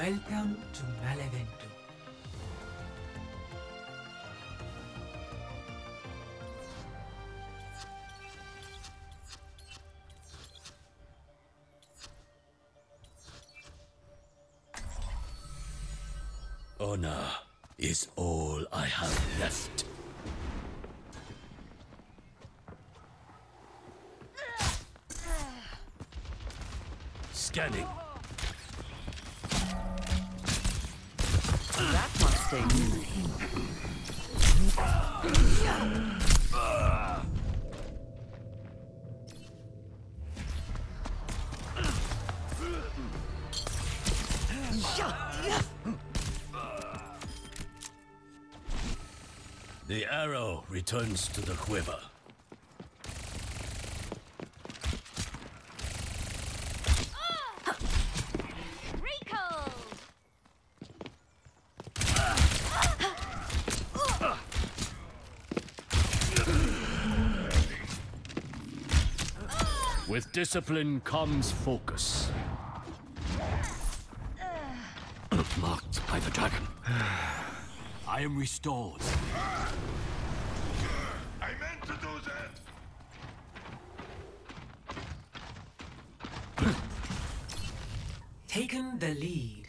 Speaker 2: Welcome to Malevento.
Speaker 12: Honor is all I have left. Scanning.
Speaker 13: That must stay new.
Speaker 12: The arrow returns to the quiver. With discipline comes focus. Marked by the dragon. I am restored.
Speaker 4: I meant to do that!
Speaker 2: Taken the lead.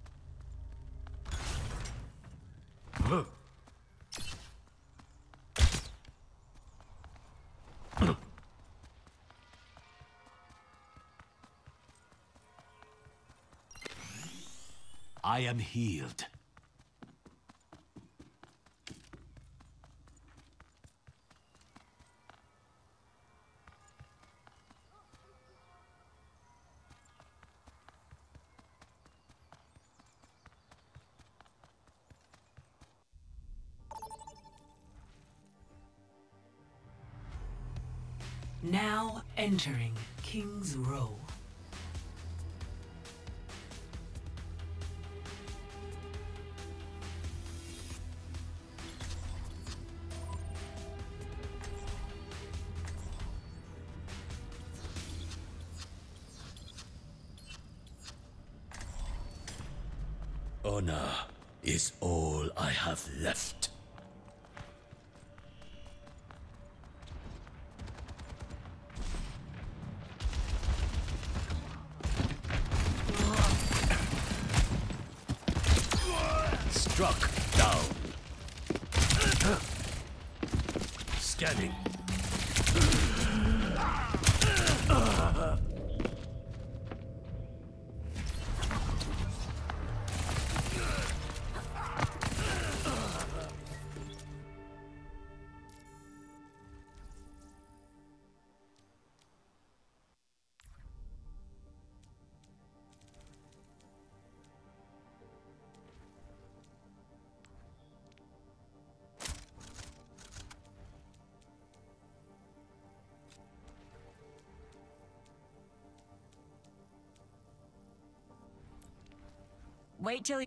Speaker 12: I am healed.
Speaker 2: Now entering King's Row.
Speaker 12: Honor is all I have left. Struck down. Scanning.
Speaker 13: Wait till he...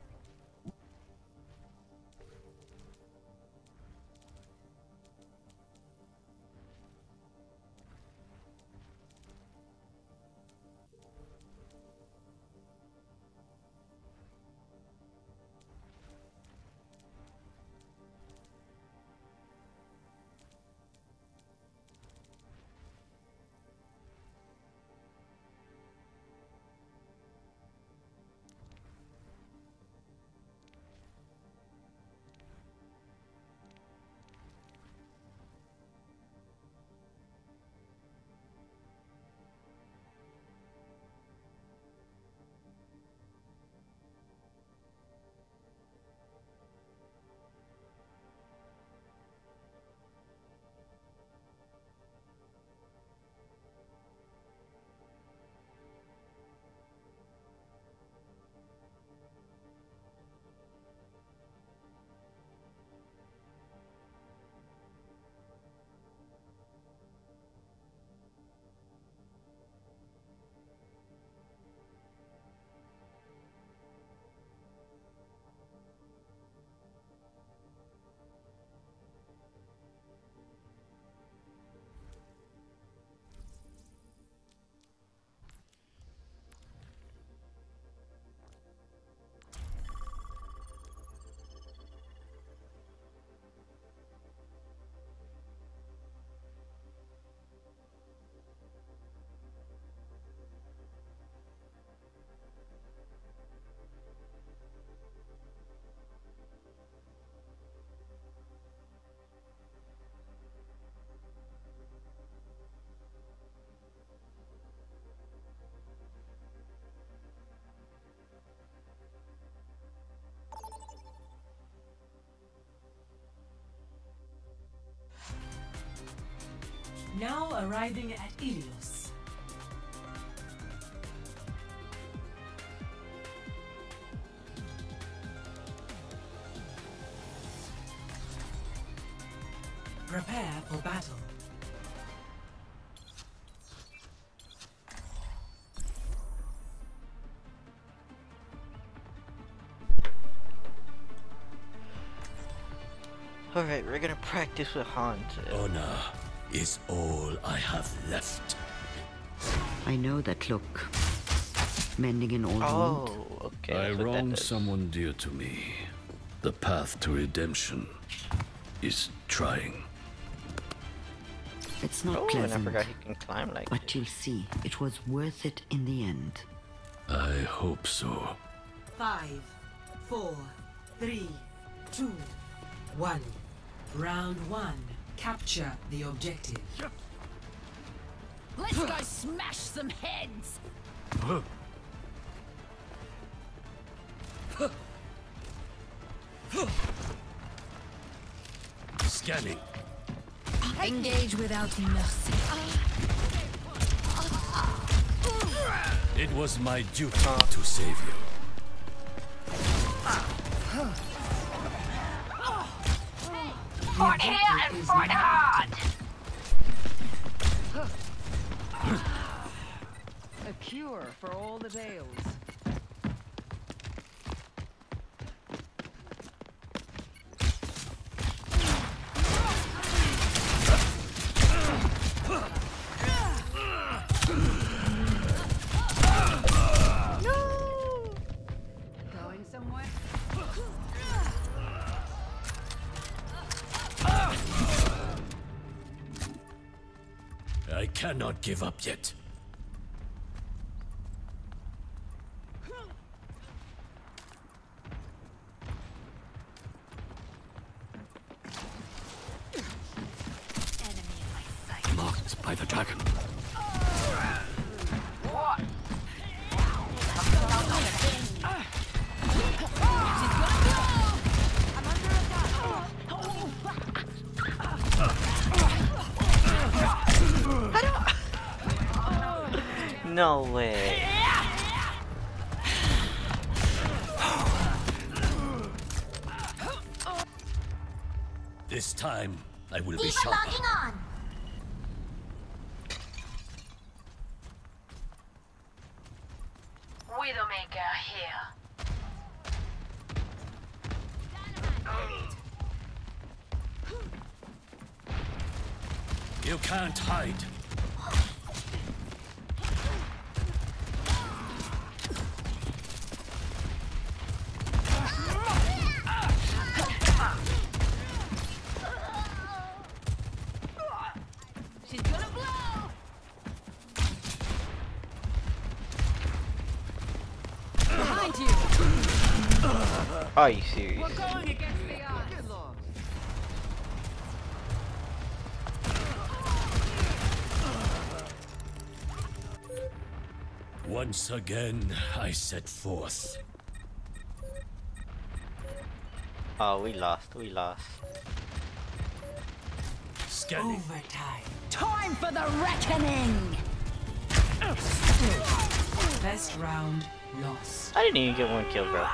Speaker 2: Now arriving at Ilios. Prepare for battle.
Speaker 1: Alright, we're gonna practice with Hans.
Speaker 12: Honor is all I have left.
Speaker 13: I know that look. Mending an old
Speaker 1: Oh,
Speaker 13: wound.
Speaker 1: okay.
Speaker 14: I
Speaker 1: that's what that
Speaker 14: wronged
Speaker 1: does.
Speaker 14: someone dear to me. The path to redemption is trying.
Speaker 13: It's not
Speaker 1: Oh, and I
Speaker 13: pleasant.
Speaker 1: forgot he can climb like
Speaker 13: But you'll see, it was worth it in the end.
Speaker 14: I hope so.
Speaker 2: Five, four, three, two, one. Round one. Capture the objective.
Speaker 10: Let's go smash some heads!
Speaker 12: Scanning.
Speaker 5: Engage without mercy.
Speaker 12: It was my duty to save you.
Speaker 9: Fort here and fort hard!
Speaker 10: A cure for all the tales. Going somewhere?
Speaker 12: I cannot give up yet.
Speaker 14: Marked by the dragon.
Speaker 1: No way.
Speaker 12: This time, I will be
Speaker 9: Demon
Speaker 12: sharper.
Speaker 9: locking on! Widowmaker here.
Speaker 12: You can't hide.
Speaker 10: She's gonna blow! Behind you!
Speaker 1: Are you serious?
Speaker 10: We're going against the odds. Get lost.
Speaker 12: Once again, I set forth.
Speaker 1: Oh, we lost. We lost.
Speaker 12: Scanning.
Speaker 2: Overtime.
Speaker 10: Time for the reckoning!
Speaker 2: Best round lost.
Speaker 1: I didn't even get one kill, bro.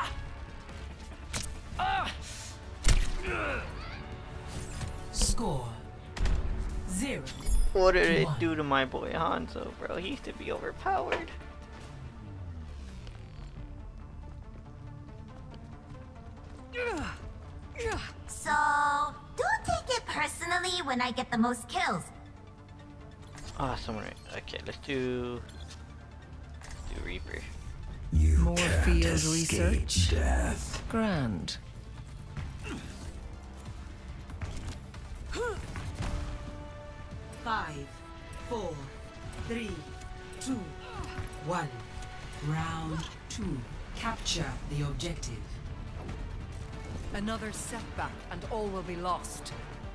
Speaker 2: Score zero.
Speaker 1: What did it
Speaker 2: One.
Speaker 1: do to my boy Hanzo, bro? He used to be overpowered.
Speaker 9: So, don't take it personally when I get the most kills.
Speaker 1: Awesome, right? Okay, let's do do Reaper.
Speaker 3: You
Speaker 15: More
Speaker 3: can't
Speaker 15: field
Speaker 3: escape
Speaker 15: research?
Speaker 3: death.
Speaker 15: Grand.
Speaker 2: Five, four, three, two, one. Round two. Capture the objective.
Speaker 10: Another setback and all will be lost.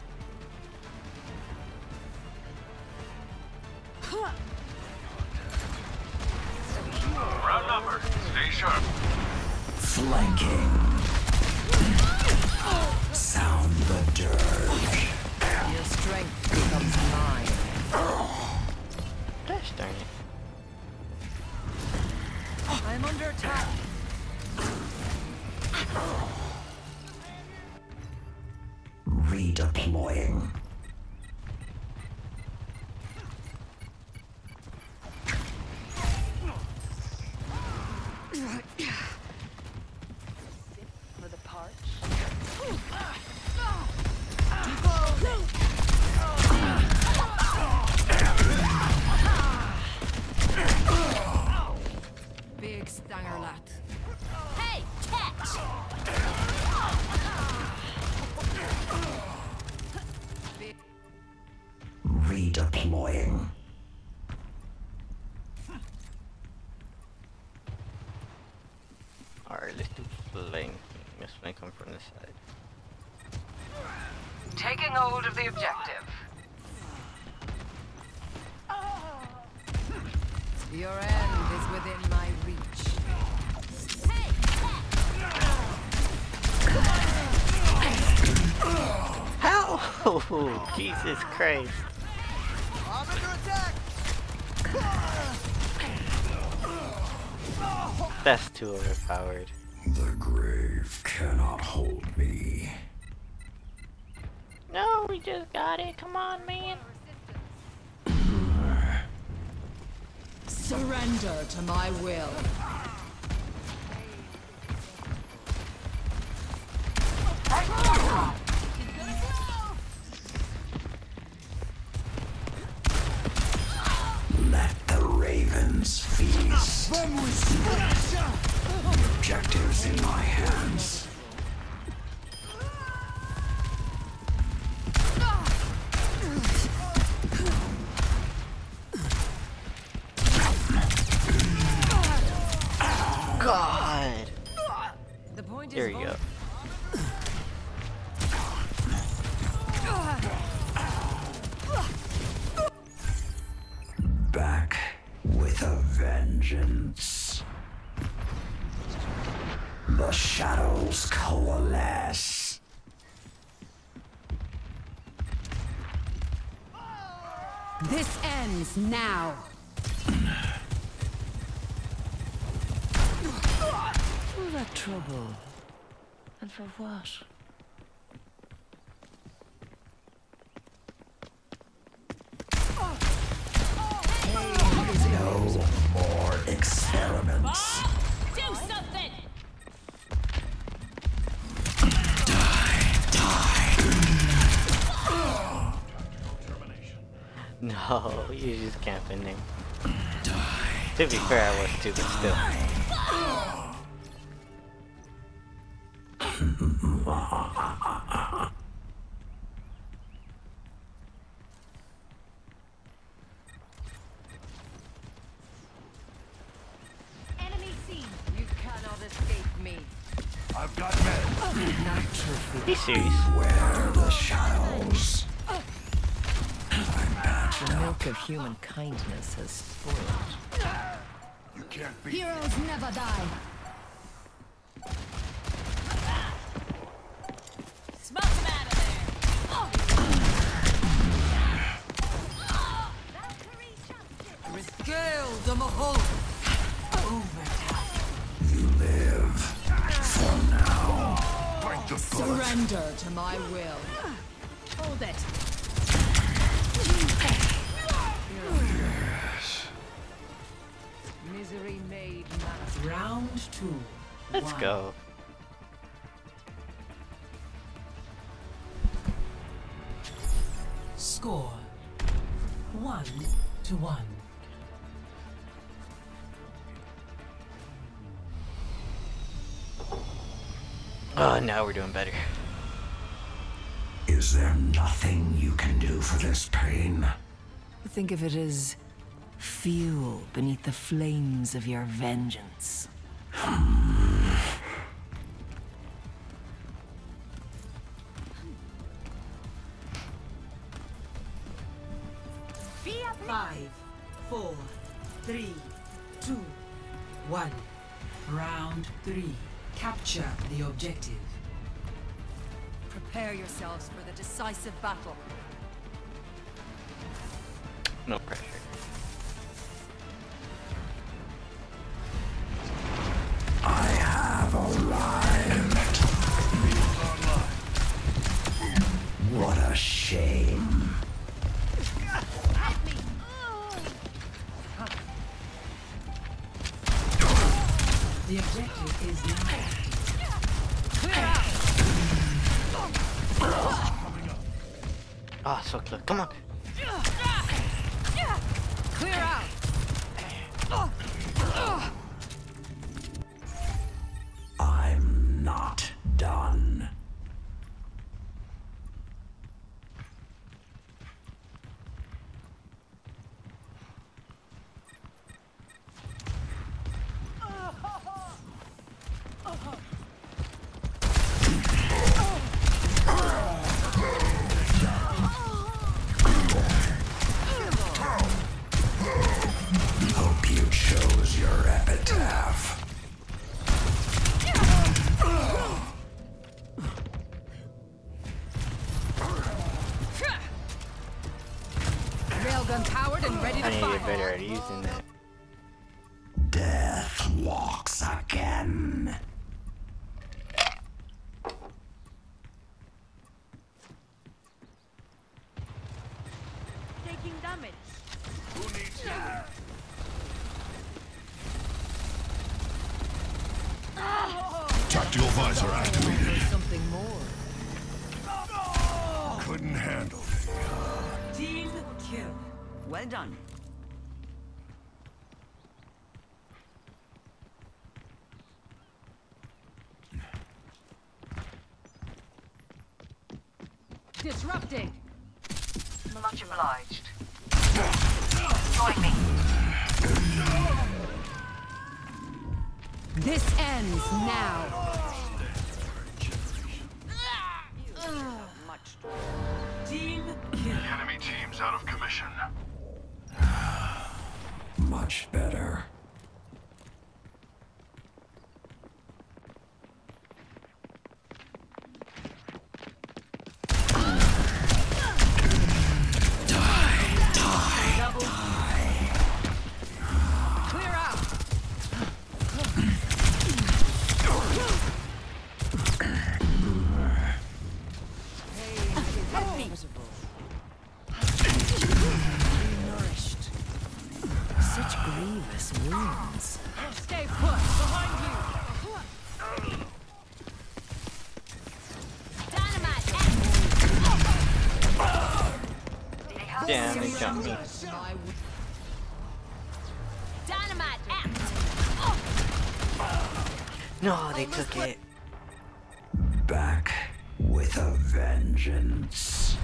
Speaker 7: Round number. Stay sharp.
Speaker 3: Flanking. Sound the dirge.
Speaker 15: Your strength becomes mine.
Speaker 1: it.
Speaker 10: I'm under attack.
Speaker 3: Redeploying.
Speaker 10: For the parch. Big stanger lat.
Speaker 6: Hey, catch!
Speaker 3: Redeploying.
Speaker 1: Alright, let's do flanking. Let's flank him from the side.
Speaker 10: Taking hold of the objective. Your end is within my reach.
Speaker 1: How? Oh, Jesus Christ.
Speaker 8: I'm under attack.
Speaker 1: That's too overpowered.
Speaker 3: The grave cannot hold me.
Speaker 1: No, we just got it. Come on, man.
Speaker 10: Surrender to my will.
Speaker 3: Let the ravens feast. The objective's in my hands.
Speaker 1: God.
Speaker 10: The point
Speaker 1: There
Speaker 10: is
Speaker 1: you go.
Speaker 3: Back with a vengeance. The shadows coalesce.
Speaker 10: This ends now.
Speaker 15: All that trouble. And for what?
Speaker 3: No more experiments.
Speaker 6: Do something!
Speaker 1: No, you just camping there. To be fair, I was too, but still.
Speaker 10: Enemy seen. You cannot escape me.
Speaker 4: I've got men.
Speaker 1: Be serious.
Speaker 3: Where the shadows.
Speaker 15: The milk of human kindness has spoiled.
Speaker 4: You can't be.
Speaker 10: Heroes never die.
Speaker 6: Smoke him out of there!
Speaker 10: Rescale the Mahol.
Speaker 3: You live for now.
Speaker 4: Bite the bullet.
Speaker 10: Surrender to my will. Hold it.
Speaker 3: Yes.
Speaker 10: Misery made man.
Speaker 2: Round two.
Speaker 1: Let's
Speaker 2: One.
Speaker 1: go.
Speaker 2: Score one to one.
Speaker 1: Oh, now we're doing better.
Speaker 3: Is there nothing you can do for this pain?
Speaker 15: Think of it as fuel beneath the flames of your vengeance.
Speaker 2: Five, four, three, two, one. Round three. Capture the objective.
Speaker 10: Prepare yourselves for the decisive battle.
Speaker 1: No pressure. so close. Come on.
Speaker 10: Clear out.
Speaker 3: I'm not done. Hope you chose your epitaph.
Speaker 10: Railgun powered and ready to
Speaker 1: I need to
Speaker 10: fire.
Speaker 1: get better at using that.
Speaker 3: Death walks again.
Speaker 10: Taking damage.
Speaker 4: Who needs healing? Tactical visor activated.
Speaker 10: Something more.
Speaker 4: Couldn't handle it.
Speaker 2: Team kill.
Speaker 13: Well done.
Speaker 10: Disrupting.
Speaker 16: Much obliged. Join me.
Speaker 10: This ends now.
Speaker 13: Much.
Speaker 2: Team kill.
Speaker 4: Enemy team's out of commission.
Speaker 3: Much better.
Speaker 10: Clear out.
Speaker 15: Nourished. Such grievous wounds.
Speaker 10: Stay put. Behind you.
Speaker 6: Dynamite.
Speaker 1: Damn, they jumped me.
Speaker 6: Dynamite.
Speaker 1: No, they took it.
Speaker 3: Back with a vengeance.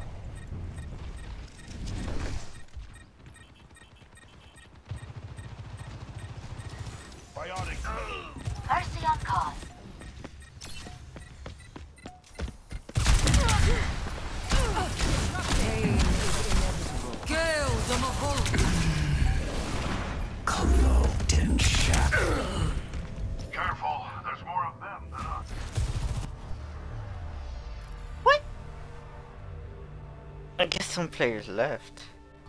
Speaker 4: Biotic.
Speaker 9: Mercy on cause.
Speaker 10: Gales on the whole.
Speaker 3: Cloaked in shadow.
Speaker 4: Careful, there's more of them than us.
Speaker 1: I guess some players left.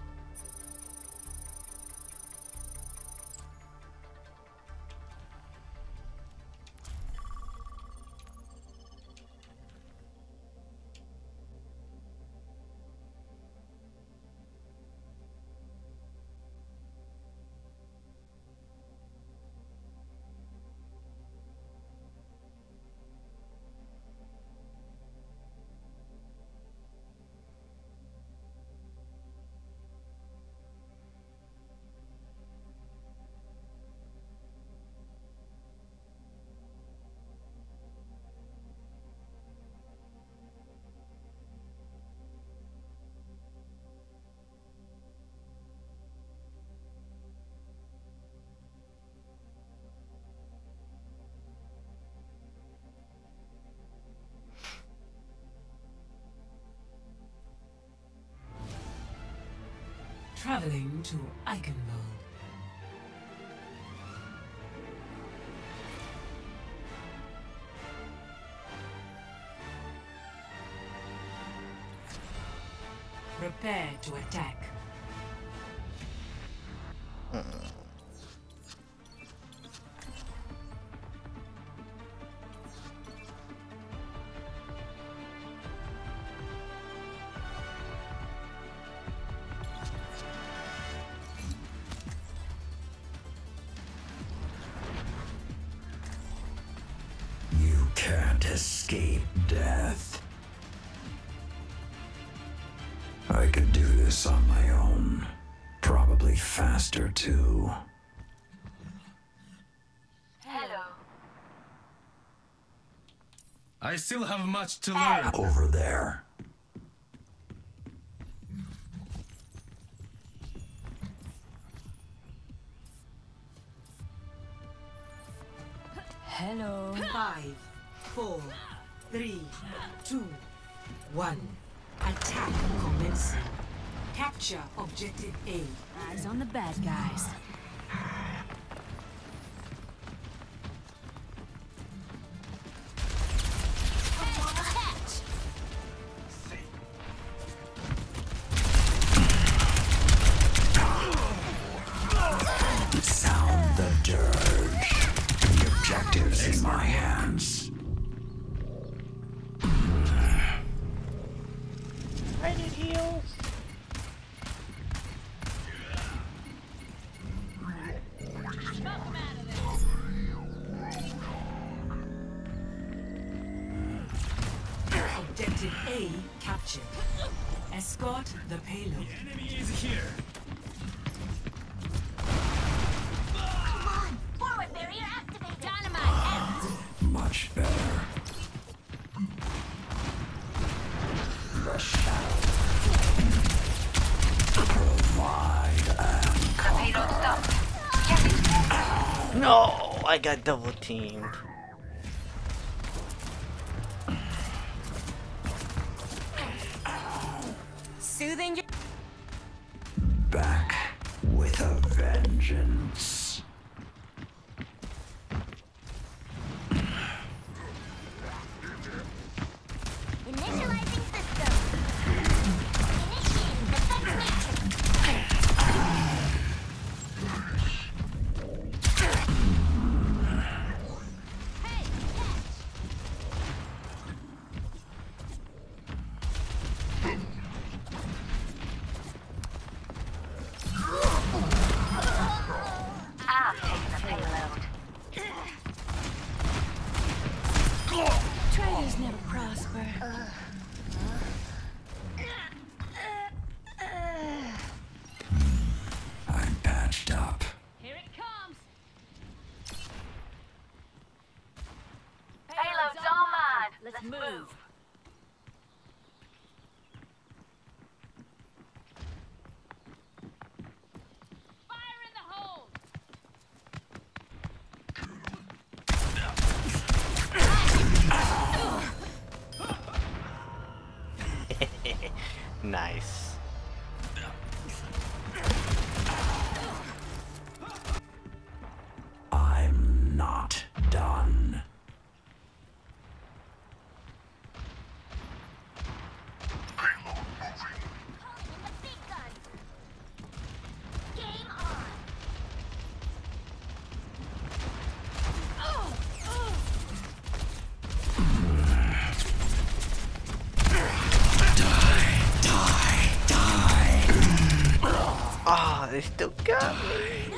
Speaker 2: Traveling to Eichenwald. Prepare to attack.
Speaker 3: You can't escape death. this on my own. Probably faster, too.
Speaker 16: Hello.
Speaker 12: I still have much to learn.
Speaker 3: Over there.
Speaker 2: Hello. Five, four, three, two, one. Attack commencing. Capture objective A.
Speaker 6: Eyes on the bad guys.
Speaker 3: Sound the dirge. The objective's in my hands.
Speaker 1: I need heals.
Speaker 2: Objective A captured. Escort the payload.
Speaker 12: The enemy is here.
Speaker 9: Come on! Forward barrier activated! Dynamite out!
Speaker 3: Much better. The shadow. Provide and
Speaker 16: The payload stopped. Get it.
Speaker 1: No, I got double teamed.
Speaker 6: Soothing your...
Speaker 3: back with a vengeance.
Speaker 9: Initializing system. Initiating defense matrix.
Speaker 16: I'm taking the payload.
Speaker 6: Traitors never prosper.
Speaker 3: I'm patched up.
Speaker 6: Here it comes.
Speaker 16: Payload's online.
Speaker 6: Let's move. Fire in the hole.
Speaker 1: Nice.
Speaker 3: I'm not done.
Speaker 9: Calling in the big guns. Game on.
Speaker 1: Ah, oh, they still got me.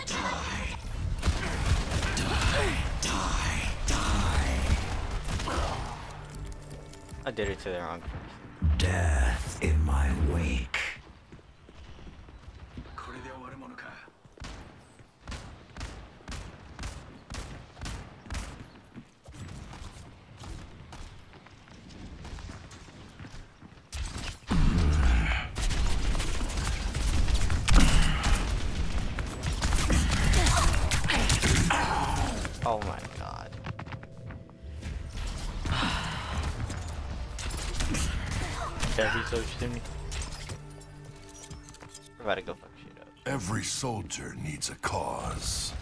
Speaker 1: I did it to the wrong person.
Speaker 3: Death in my wake.
Speaker 1: Oh my god. That research to me. We're about to go fuck shit up.
Speaker 4: Every soldier needs a cause.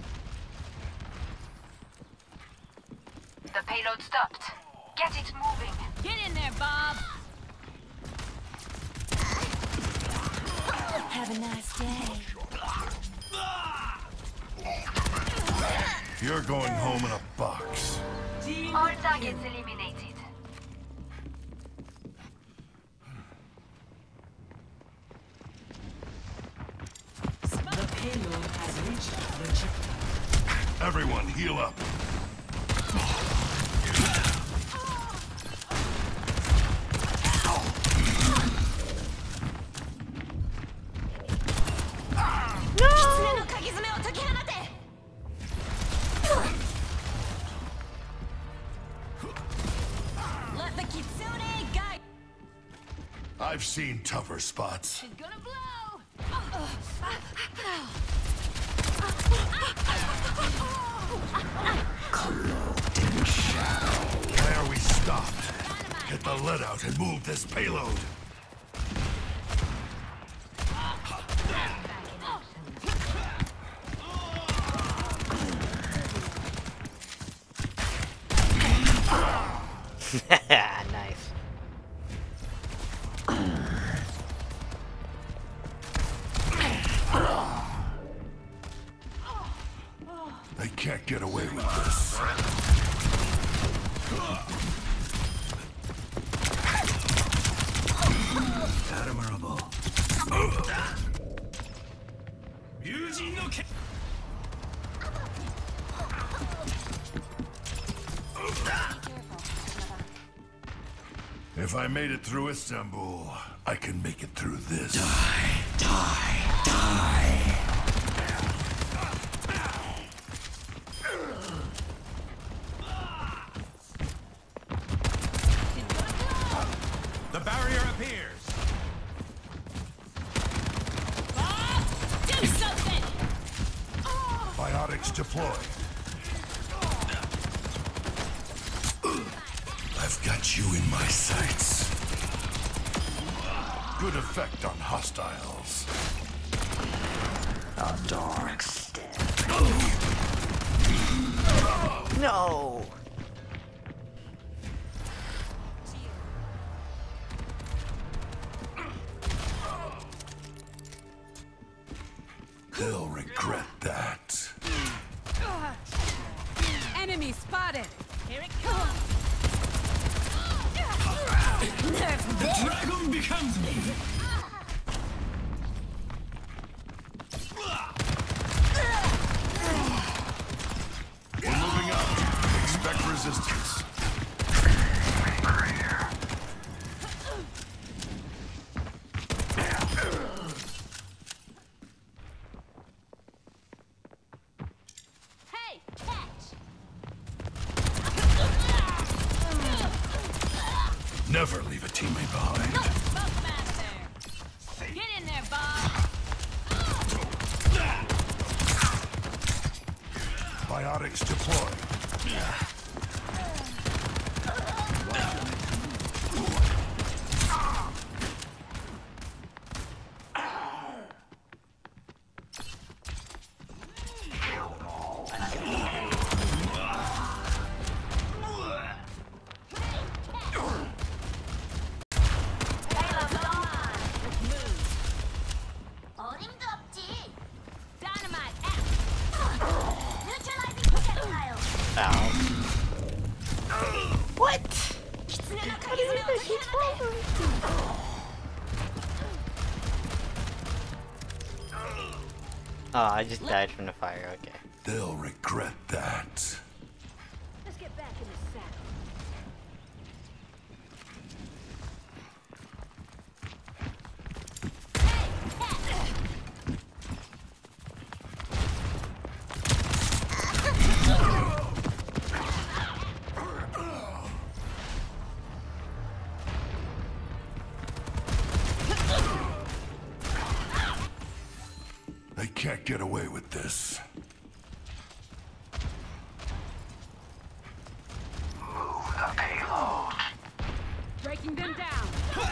Speaker 16: The payload stopped. Get it moving.
Speaker 6: Get in there, Bob. Have a nice day.
Speaker 4: You're going home in a box.
Speaker 16: All targets eliminated.
Speaker 2: The payload has reached the checkpoint.
Speaker 4: Everyone heal up. I've seen tougher spots.
Speaker 10: She's gonna blow.
Speaker 3: Cloaked in shadow.
Speaker 4: Why are we stopped? Get the lead out and move this payload.
Speaker 1: Nice.
Speaker 4: They can't get away with this.
Speaker 3: Admirable.
Speaker 4: If I made it through Istanbul, I can make it through this.
Speaker 3: Die, die, die.
Speaker 12: The barrier appears.
Speaker 10: Bob, do something.
Speaker 4: Biotics deployed. I've got you in my sights. Good effect on hostiles.
Speaker 3: A dark step.
Speaker 1: No.
Speaker 4: They'll regret that.
Speaker 10: Enemy spotted. Here it comes.
Speaker 12: The dragon becomes me.
Speaker 4: We're moving up. Expect resistance.
Speaker 10: Hey, catch.
Speaker 4: Never leave a teammate behind.
Speaker 10: Buckmaster. Get in there, Bob.
Speaker 4: Biotics deployed.
Speaker 10: Dynamite.
Speaker 9: Neutralizing projectile.
Speaker 1: Ow. What? Oh, I just died from the fire, okay.
Speaker 4: They'll regret that.
Speaker 10: Let's get back in the saddle.
Speaker 4: They can't get away with this.
Speaker 3: Move the payload.
Speaker 10: Breaking them down.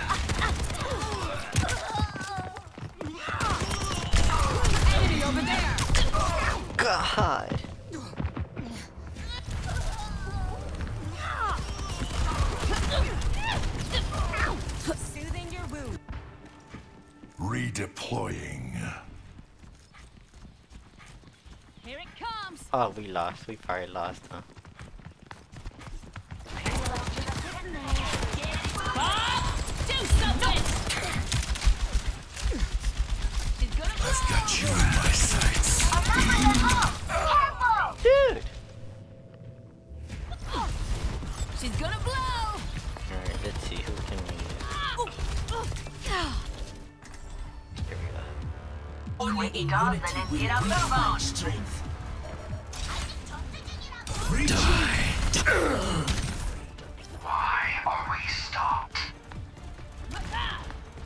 Speaker 10: Enemy over there.
Speaker 1: God.
Speaker 10: Soothing your wound.
Speaker 4: Redeploying.
Speaker 10: Here it comes.
Speaker 1: Oh, we lost. We probably lost, huh?
Speaker 10: Bob, do something. She's gonna blow.
Speaker 4: I've got you in my sights.
Speaker 1: Dude!
Speaker 10: She's gonna blow.
Speaker 1: Alright, let's see who can lead it. Here we go.
Speaker 16: Only a unity will amplify strength.
Speaker 3: Why are we stopped?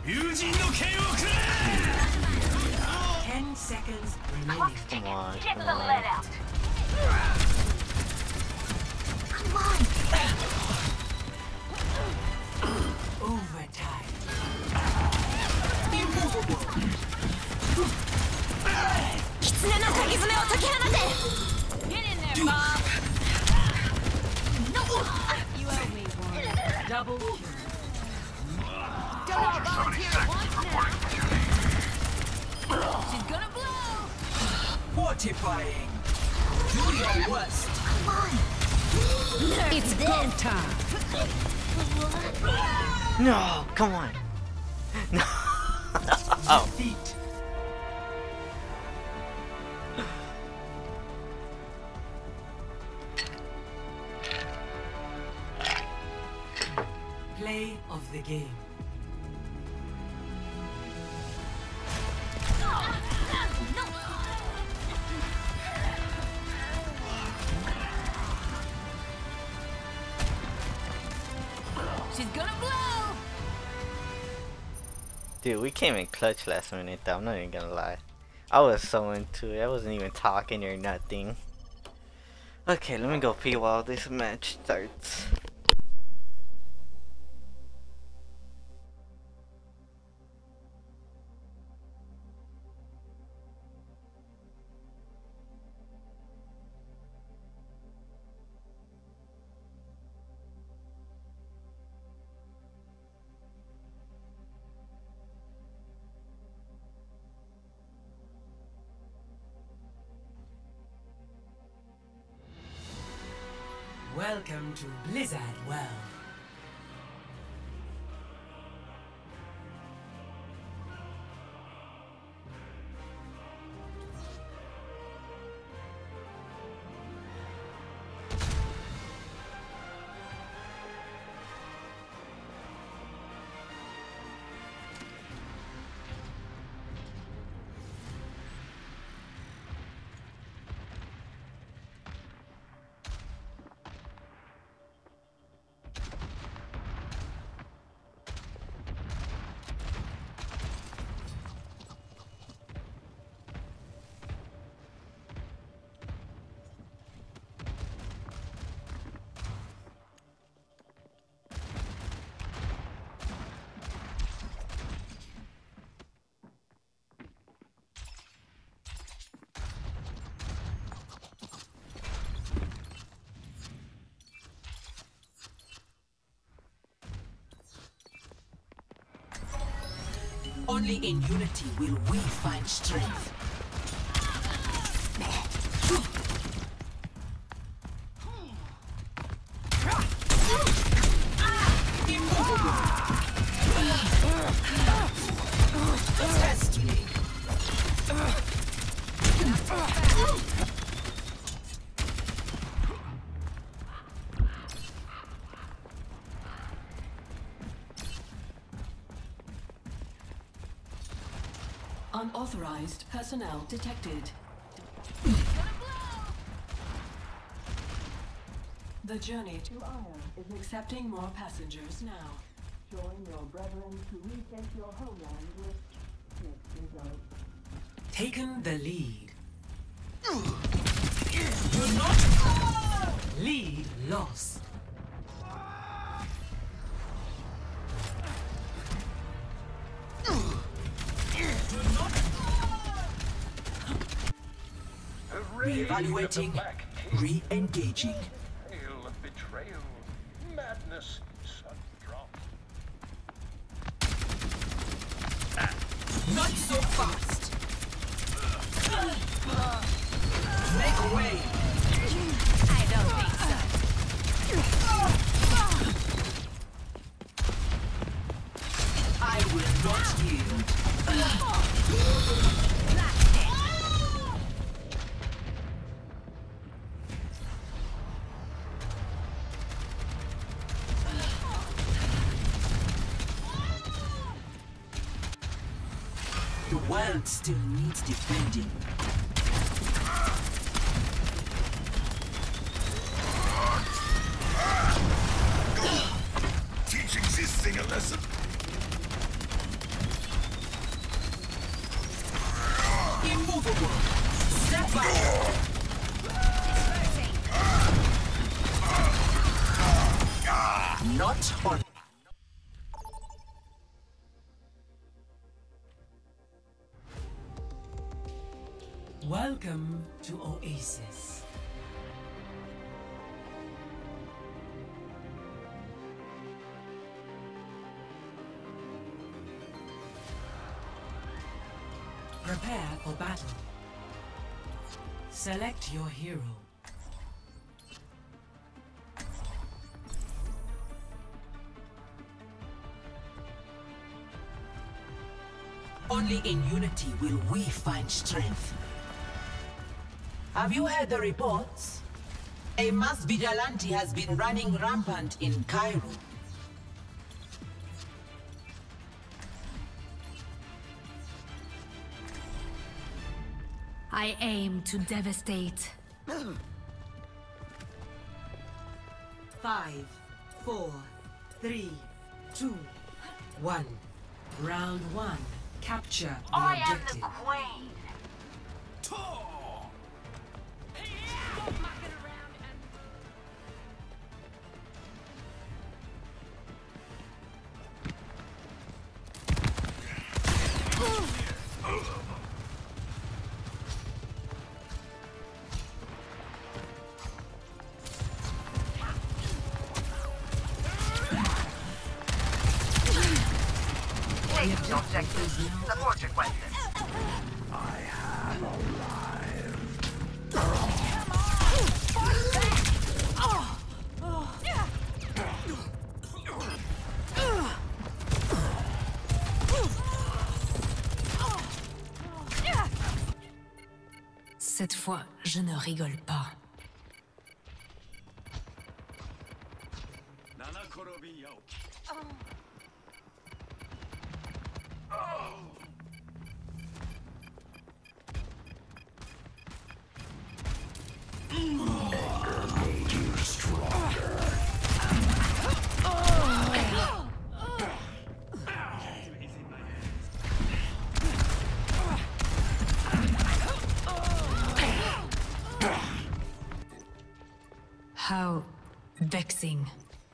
Speaker 2: Ten seconds remaining.
Speaker 1: Come on,
Speaker 16: Get
Speaker 1: come
Speaker 16: the
Speaker 1: on.
Speaker 16: lead out.
Speaker 9: Come on.
Speaker 2: Overtime.
Speaker 16: Get in there, Bob. You owe me one.
Speaker 2: Double kill.
Speaker 16: Don't all volunteer at once now. She's gonna blow.
Speaker 2: Fortifying. Do your worst.
Speaker 9: Come on.
Speaker 16: It's go time.
Speaker 1: No, come on. No. Oh.
Speaker 2: Feet. Play of the game.
Speaker 16: She's gonna blow.
Speaker 1: Dude, we came in clutch last minute though, I'm not even gonna lie. I was so into it, I wasn't even talking or nothing. Okay, let me go pee while this match starts.
Speaker 2: Welcome to Blizzard World. Only in unity will we find strength. Test me. Unauthorized personnel detected. The journey to Iron is accepting more passengers now. Join your brethren to retake your homeland with next result. Taken the lead. Do not lead lost. Re-evaluating, re-engaging.
Speaker 11: Tale of betrayal, madness, sudden drop.
Speaker 2: Not so fast. Make way.
Speaker 16: I don't think so.
Speaker 2: I will not yield. The world still needs defending.
Speaker 4: Teaching this thing a lesson.
Speaker 2: unmovable. Step back. Not on. Welcome to Oasis. Prepare for battle. Select your hero. Only in unity will we find strength. Have you heard the reports? A mass vigilante has been running rampant in Cairo.
Speaker 5: I aim to devastate.
Speaker 2: Five, four, three, two, one. Round one. Capture the
Speaker 10: I
Speaker 2: objective.
Speaker 10: am the queen.
Speaker 2: Support requested.
Speaker 3: I have arrived.
Speaker 5: Cette fois, je ne rigole pas.
Speaker 3: Anger made you stronger.
Speaker 5: How vexing.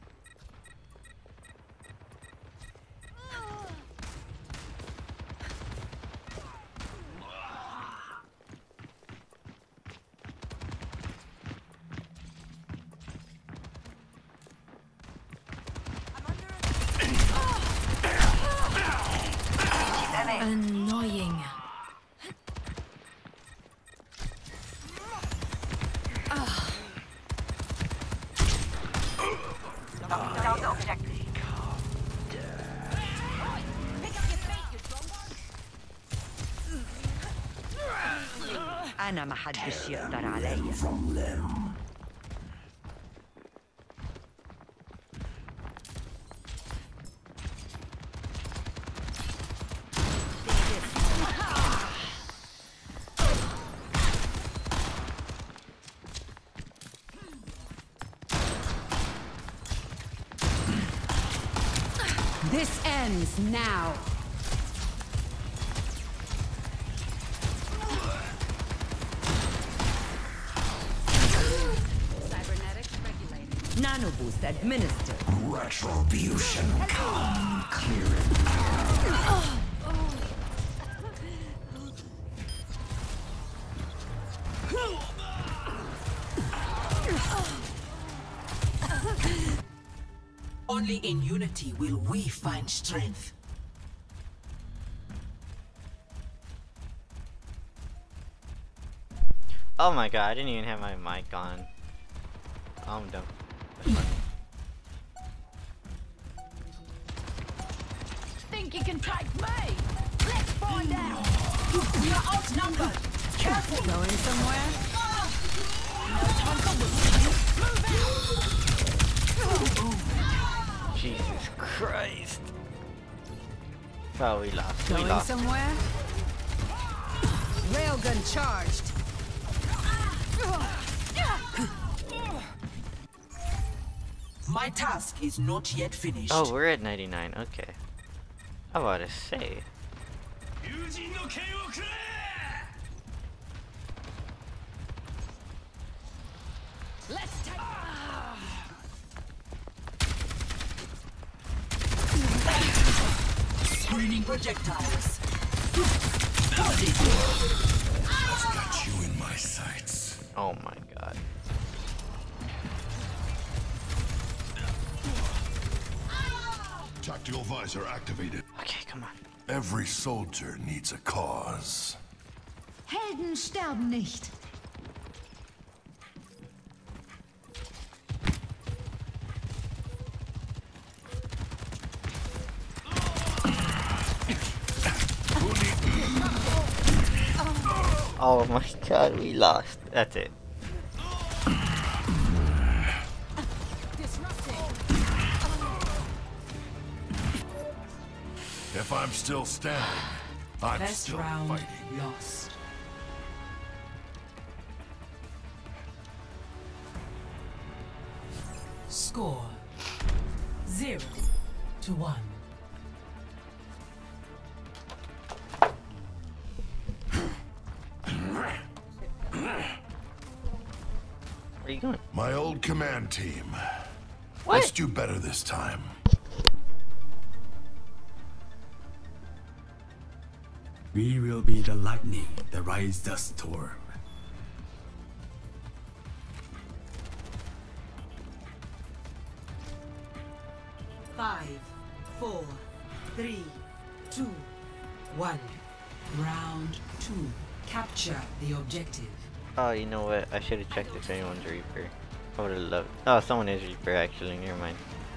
Speaker 5: Annoying.
Speaker 13: أنا ما حدش يقدر عليا.
Speaker 3: From them.
Speaker 15: This ends now.
Speaker 10: Cybernetics regulated.
Speaker 13: Nano boost administered.
Speaker 3: Retribution come. Clear it.
Speaker 2: Only in unity will we find strength.
Speaker 1: Oh my god, I didn't even have my mic on. Oh, I'm dumb. That's funny.
Speaker 10: Think you can take me? Let's find out.
Speaker 2: We are outnumbered. Careful.
Speaker 5: Going somewhere?
Speaker 10: No time for whispering. Move out.
Speaker 1: Jesus Christ. Oh, we lost. We
Speaker 15: Going
Speaker 1: lost.
Speaker 15: somewhere? Railgun charged.
Speaker 2: My task is not yet finished.
Speaker 1: Oh, we're at ninety-nine. Okay. I was about to say.
Speaker 10: Let's take.
Speaker 2: Screening projectiles.
Speaker 4: I've got you in my sights.
Speaker 1: Oh my god.
Speaker 4: Tactical visor activated.
Speaker 1: Okay, come on.
Speaker 4: Every soldier needs a cause.
Speaker 5: Helden sterben nicht.
Speaker 1: Oh my god, we lost. That's it.
Speaker 4: If I'm still standing, I'm
Speaker 2: Best
Speaker 4: still
Speaker 2: round
Speaker 4: fighting.
Speaker 2: lost. Score zero to one.
Speaker 1: Where are you going?
Speaker 4: My old command team.
Speaker 1: What?
Speaker 4: Let's do better this time.
Speaker 17: We will be the lightning that rides the storm.
Speaker 2: Five, four, three, two, one. Round two. Capture the objective.
Speaker 1: Oh, you know what? I should have checked if anyone's Reaper. I would have loved. Oh, someone is Reaper actually. Never mind.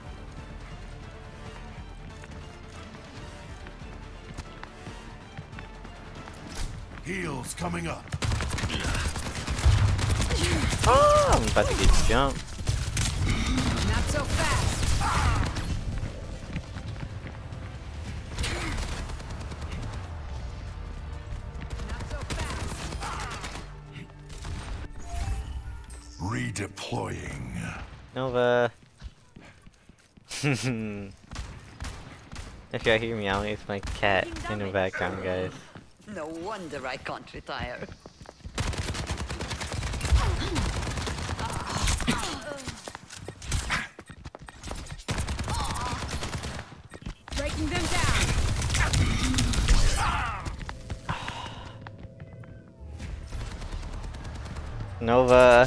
Speaker 4: Heals coming up.
Speaker 1: Oh, I'm about to get jumped.
Speaker 10: Not so fast. Not so fast.
Speaker 4: Redeploying.
Speaker 1: Nova. If y'all hear me, I it's my cat in the background, guys.
Speaker 18: No wonder I can't retire.
Speaker 10: Breaking them down.
Speaker 1: Nova.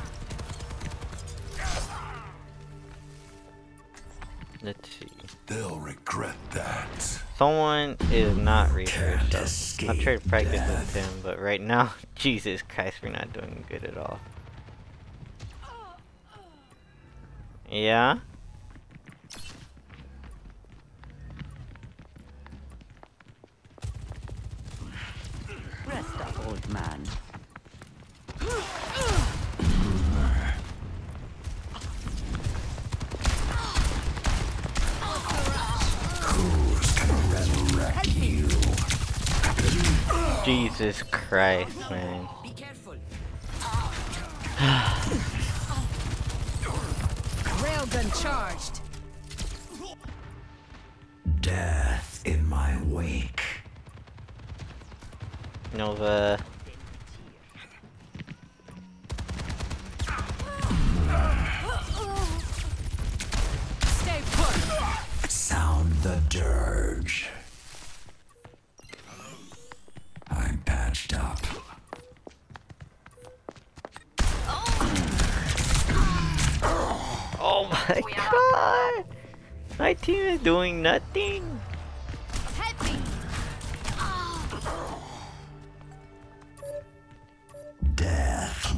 Speaker 1: Let's see.
Speaker 4: They'll regret that.
Speaker 1: Someone is not Reaper, so I'll try to practice with him, but right now, Jesus Christ, we're not doing good at all. Yeah?
Speaker 13: Rest up, old man.
Speaker 3: Who's gonna resurrect you?
Speaker 1: Jesus Christ, man.
Speaker 10: Be careful. Railgun charged.
Speaker 3: Death in my wake.
Speaker 1: Nova.
Speaker 10: Stay put.
Speaker 3: Sound the dirge. I'm patched up.
Speaker 1: Oh my god! My team is doing nothing.
Speaker 6: Help me.
Speaker 3: Death.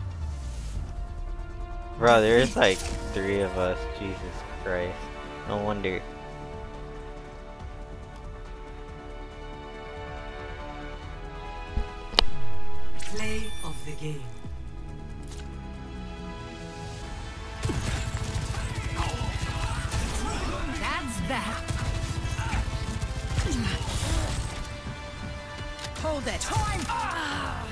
Speaker 1: Bro, there's like three of us. Jesus Christ. No wonder.
Speaker 2: Play of the game.
Speaker 10: That's that. Hold it. Time. Ah.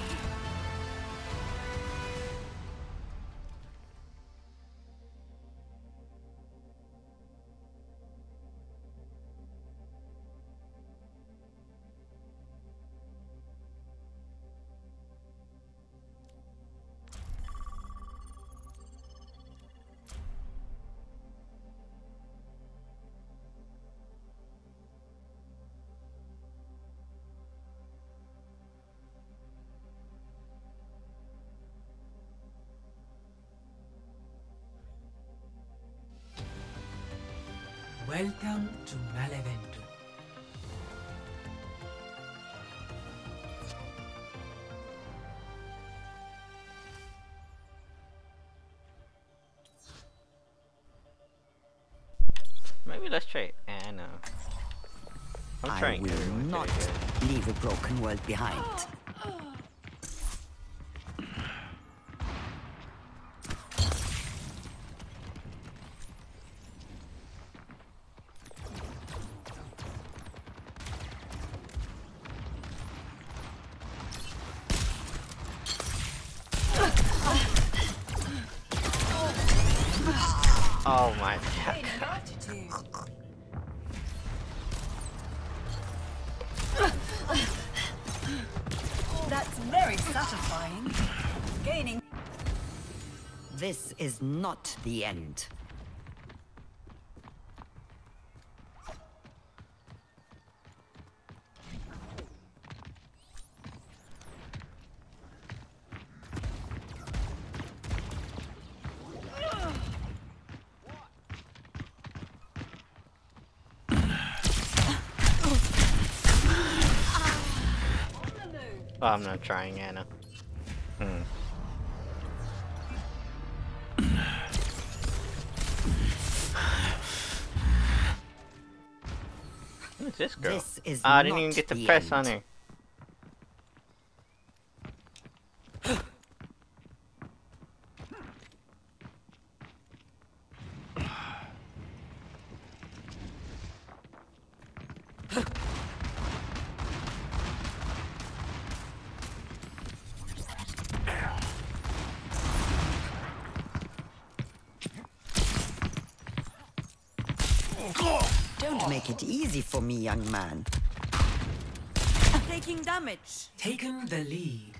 Speaker 2: Welcome to Malevento.
Speaker 1: Maybe let's try Anna. I'm
Speaker 13: I
Speaker 1: trying
Speaker 13: will
Speaker 1: everyone
Speaker 13: not
Speaker 1: today.
Speaker 13: leave a broken world behind.
Speaker 1: Oh my god.
Speaker 18: That's very satisfying. Gaining.
Speaker 13: This is not the end.
Speaker 1: Oh, I'm not trying Anna. Hmm. Who is this girl?
Speaker 13: This is
Speaker 1: oh, I didn't even
Speaker 13: not
Speaker 1: get to
Speaker 13: the
Speaker 1: press
Speaker 13: end.
Speaker 1: on her.
Speaker 13: Don't make it easy for me, young man.
Speaker 18: Taking damage.
Speaker 2: Taken the lead.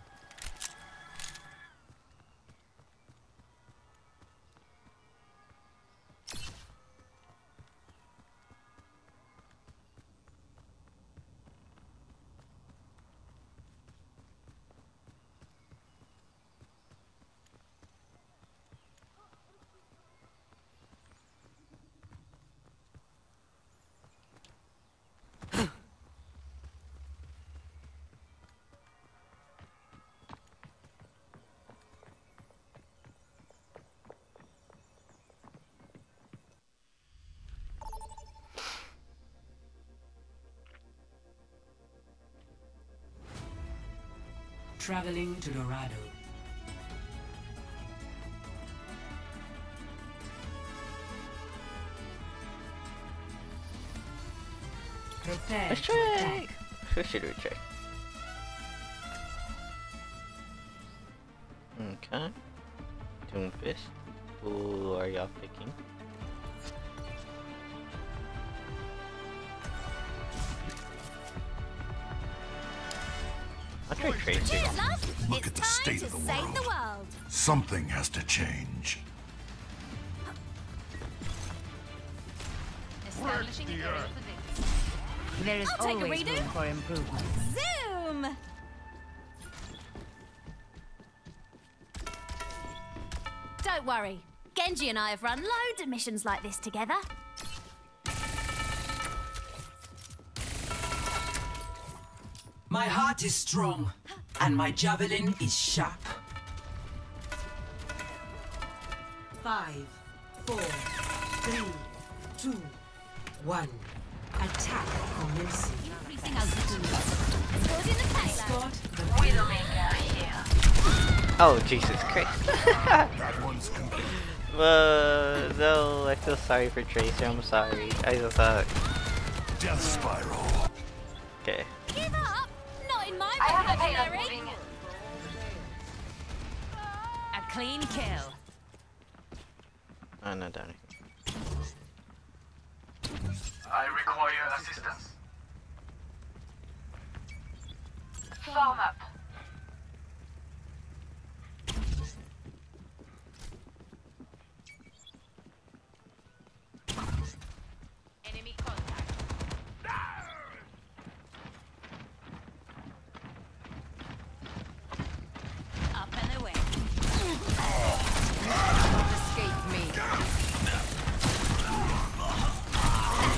Speaker 2: Traveling to Dorado. Prepare
Speaker 1: Let's
Speaker 2: to
Speaker 1: try.
Speaker 2: attack.
Speaker 1: Who should we try? Okay. Doomfist. Who are y'all picking? I'll try Tracer.
Speaker 6: Cheers, love.
Speaker 4: Look
Speaker 6: It's
Speaker 4: at the
Speaker 6: time
Speaker 4: state
Speaker 6: to
Speaker 4: of the
Speaker 6: save
Speaker 4: world.
Speaker 6: the world.
Speaker 4: Something has to change.
Speaker 10: Establishing an aerial position.
Speaker 18: There is
Speaker 6: I'll take a
Speaker 18: always
Speaker 6: redo.
Speaker 18: room for improvement.
Speaker 6: Zoom! Don't worry. Genji and I have run loads of missions like this together.
Speaker 2: My heart is strong, and my javelin is sharp. Five, four, three, two, one. Attack commencing.
Speaker 6: Increasing altitude. Scored in the payload.
Speaker 2: Escort the
Speaker 10: Widowmaker here.
Speaker 1: Oh, Jesus Christ.
Speaker 4: That one's complete.
Speaker 1: Uh, no, I feel sorry for Tracer. I'm sorry. I just thought.
Speaker 4: Death spiral.
Speaker 1: Okay.
Speaker 6: Give up! Not in my
Speaker 10: I have a payload
Speaker 6: vocabulary.
Speaker 10: moving.
Speaker 18: A clean kill.
Speaker 1: Oh, no, down here.
Speaker 7: I require assistance.
Speaker 10: Form up.
Speaker 18: Enemy contact. Up and away. Escape me.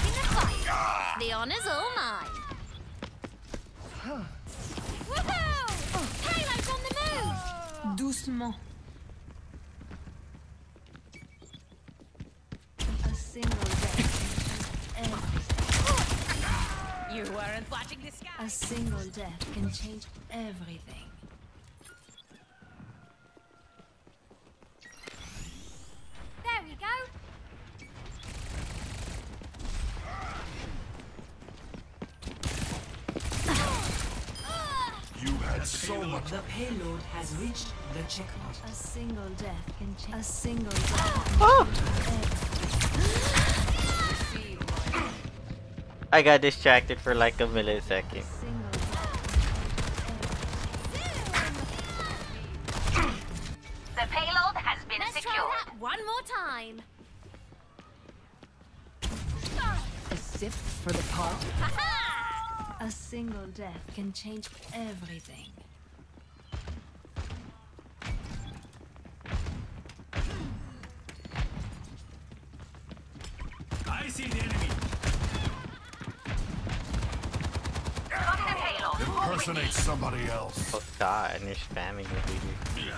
Speaker 6: Woohoo! Payload's on the move!
Speaker 15: Doucement.
Speaker 5: A single death can change everything.
Speaker 18: You weren't watching the sky.
Speaker 5: A single death can change everything.
Speaker 6: There we go.
Speaker 4: You had so much.
Speaker 2: The payload has reached the checkpoint.
Speaker 5: A single death can change. A single death.
Speaker 1: Oh!
Speaker 5: Can
Speaker 1: I got distracted for like a millisecond.
Speaker 18: The payload has been
Speaker 6: Let's
Speaker 18: secured.
Speaker 6: try that one more time.
Speaker 15: A sip for the pot.
Speaker 5: A single death can change everything.
Speaker 7: I see the enemy.
Speaker 4: Impersonate somebody else.
Speaker 1: Oh god, and you're spamming the video.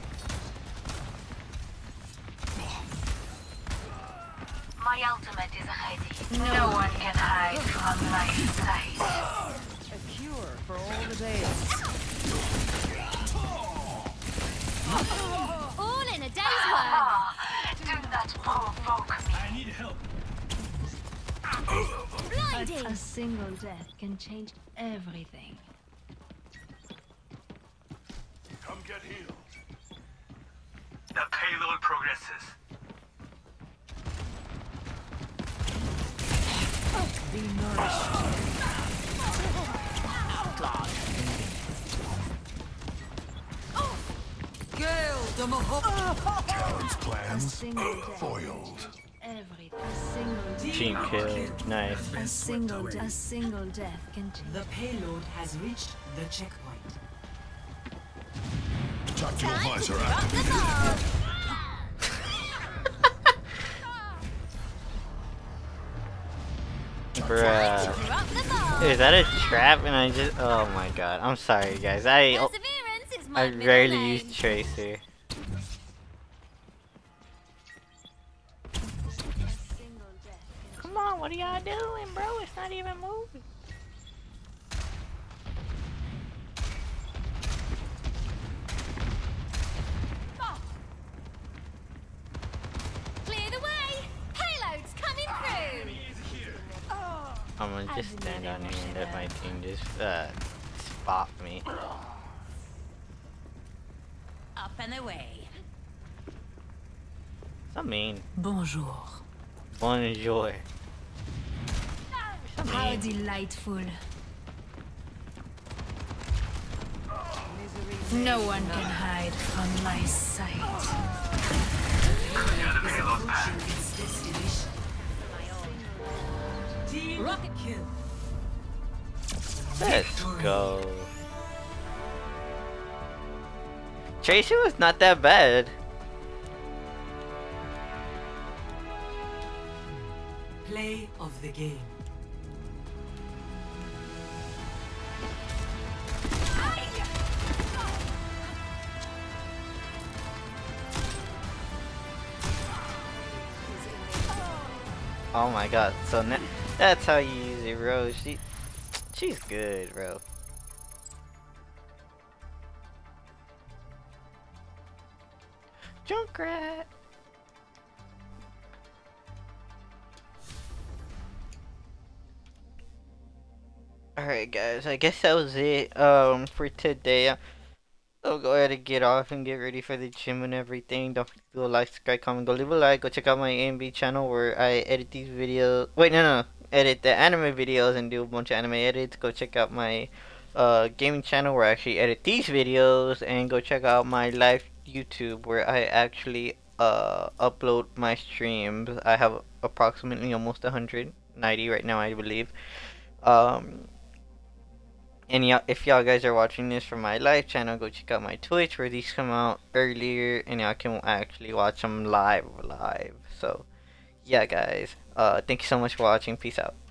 Speaker 18: My ultimate is ready. No one can hide from my sight.
Speaker 15: A cure for all the days.
Speaker 6: All in a day's work.
Speaker 18: Do not provoke me.
Speaker 7: I need help.
Speaker 6: Blinding.
Speaker 5: A, a single death can change everything.
Speaker 4: Come get healed.
Speaker 7: The payload progresses.
Speaker 15: Be nourished. Gale de Mahop.
Speaker 4: Talon's
Speaker 5: A
Speaker 4: plans
Speaker 5: single death
Speaker 4: foiled.
Speaker 5: everything. A single death.
Speaker 1: Team kill. Nice.
Speaker 5: A single de- a single death can change.
Speaker 2: The payload has reached the checkpoint.
Speaker 4: Tactical
Speaker 6: Time to
Speaker 4: visor
Speaker 6: drop the
Speaker 4: activated.
Speaker 6: bomb.
Speaker 1: Bruh.
Speaker 6: Drop the bomb.
Speaker 1: Is that a trap? And I just. Oh my god. I'm sorry, guys. I.
Speaker 6: Perseverance is my
Speaker 1: I
Speaker 6: middle
Speaker 1: rarely
Speaker 6: name.
Speaker 1: use Tracer. Come on, what are y'all doing, bro? It's not even moving.
Speaker 6: Clear the way. Payload's coming through.
Speaker 1: I'm gonna just stand on here and let my team just uh, spot me.
Speaker 18: Up and away.
Speaker 1: So mean.
Speaker 5: Bonjour.
Speaker 1: Bonjour. So
Speaker 5: How
Speaker 1: mean.
Speaker 5: delightful. No one can hide from my sight.
Speaker 2: Team rocket kill.
Speaker 1: Let's go. Tracer was not that bad.
Speaker 2: Play of the game.
Speaker 1: Oh my god, so na that's how you use it, bro. She, she's good, bro. Junkrat. Alright guys, I guess that was it um for today. So go ahead and get off and get ready for the gym and everything. Don't forget to go like, subscribe, comment, go leave a like. Go check out my A M B channel where I edit these videos. Wait, no, no, edit the anime videos and do a bunch of anime edits. Go check out my uh, gaming channel where I actually edit these videos. And go check out my live YouTube where I actually uh, upload my streams. I have approximately almost one hundred ninety right now, I believe. Um... And y'all, if y'all guys are watching this from my live channel, go check out my Twitch where these come out earlier, and y'all can actually watch them live, live. So, yeah, guys. Uh, thank you so much for watching. Peace out.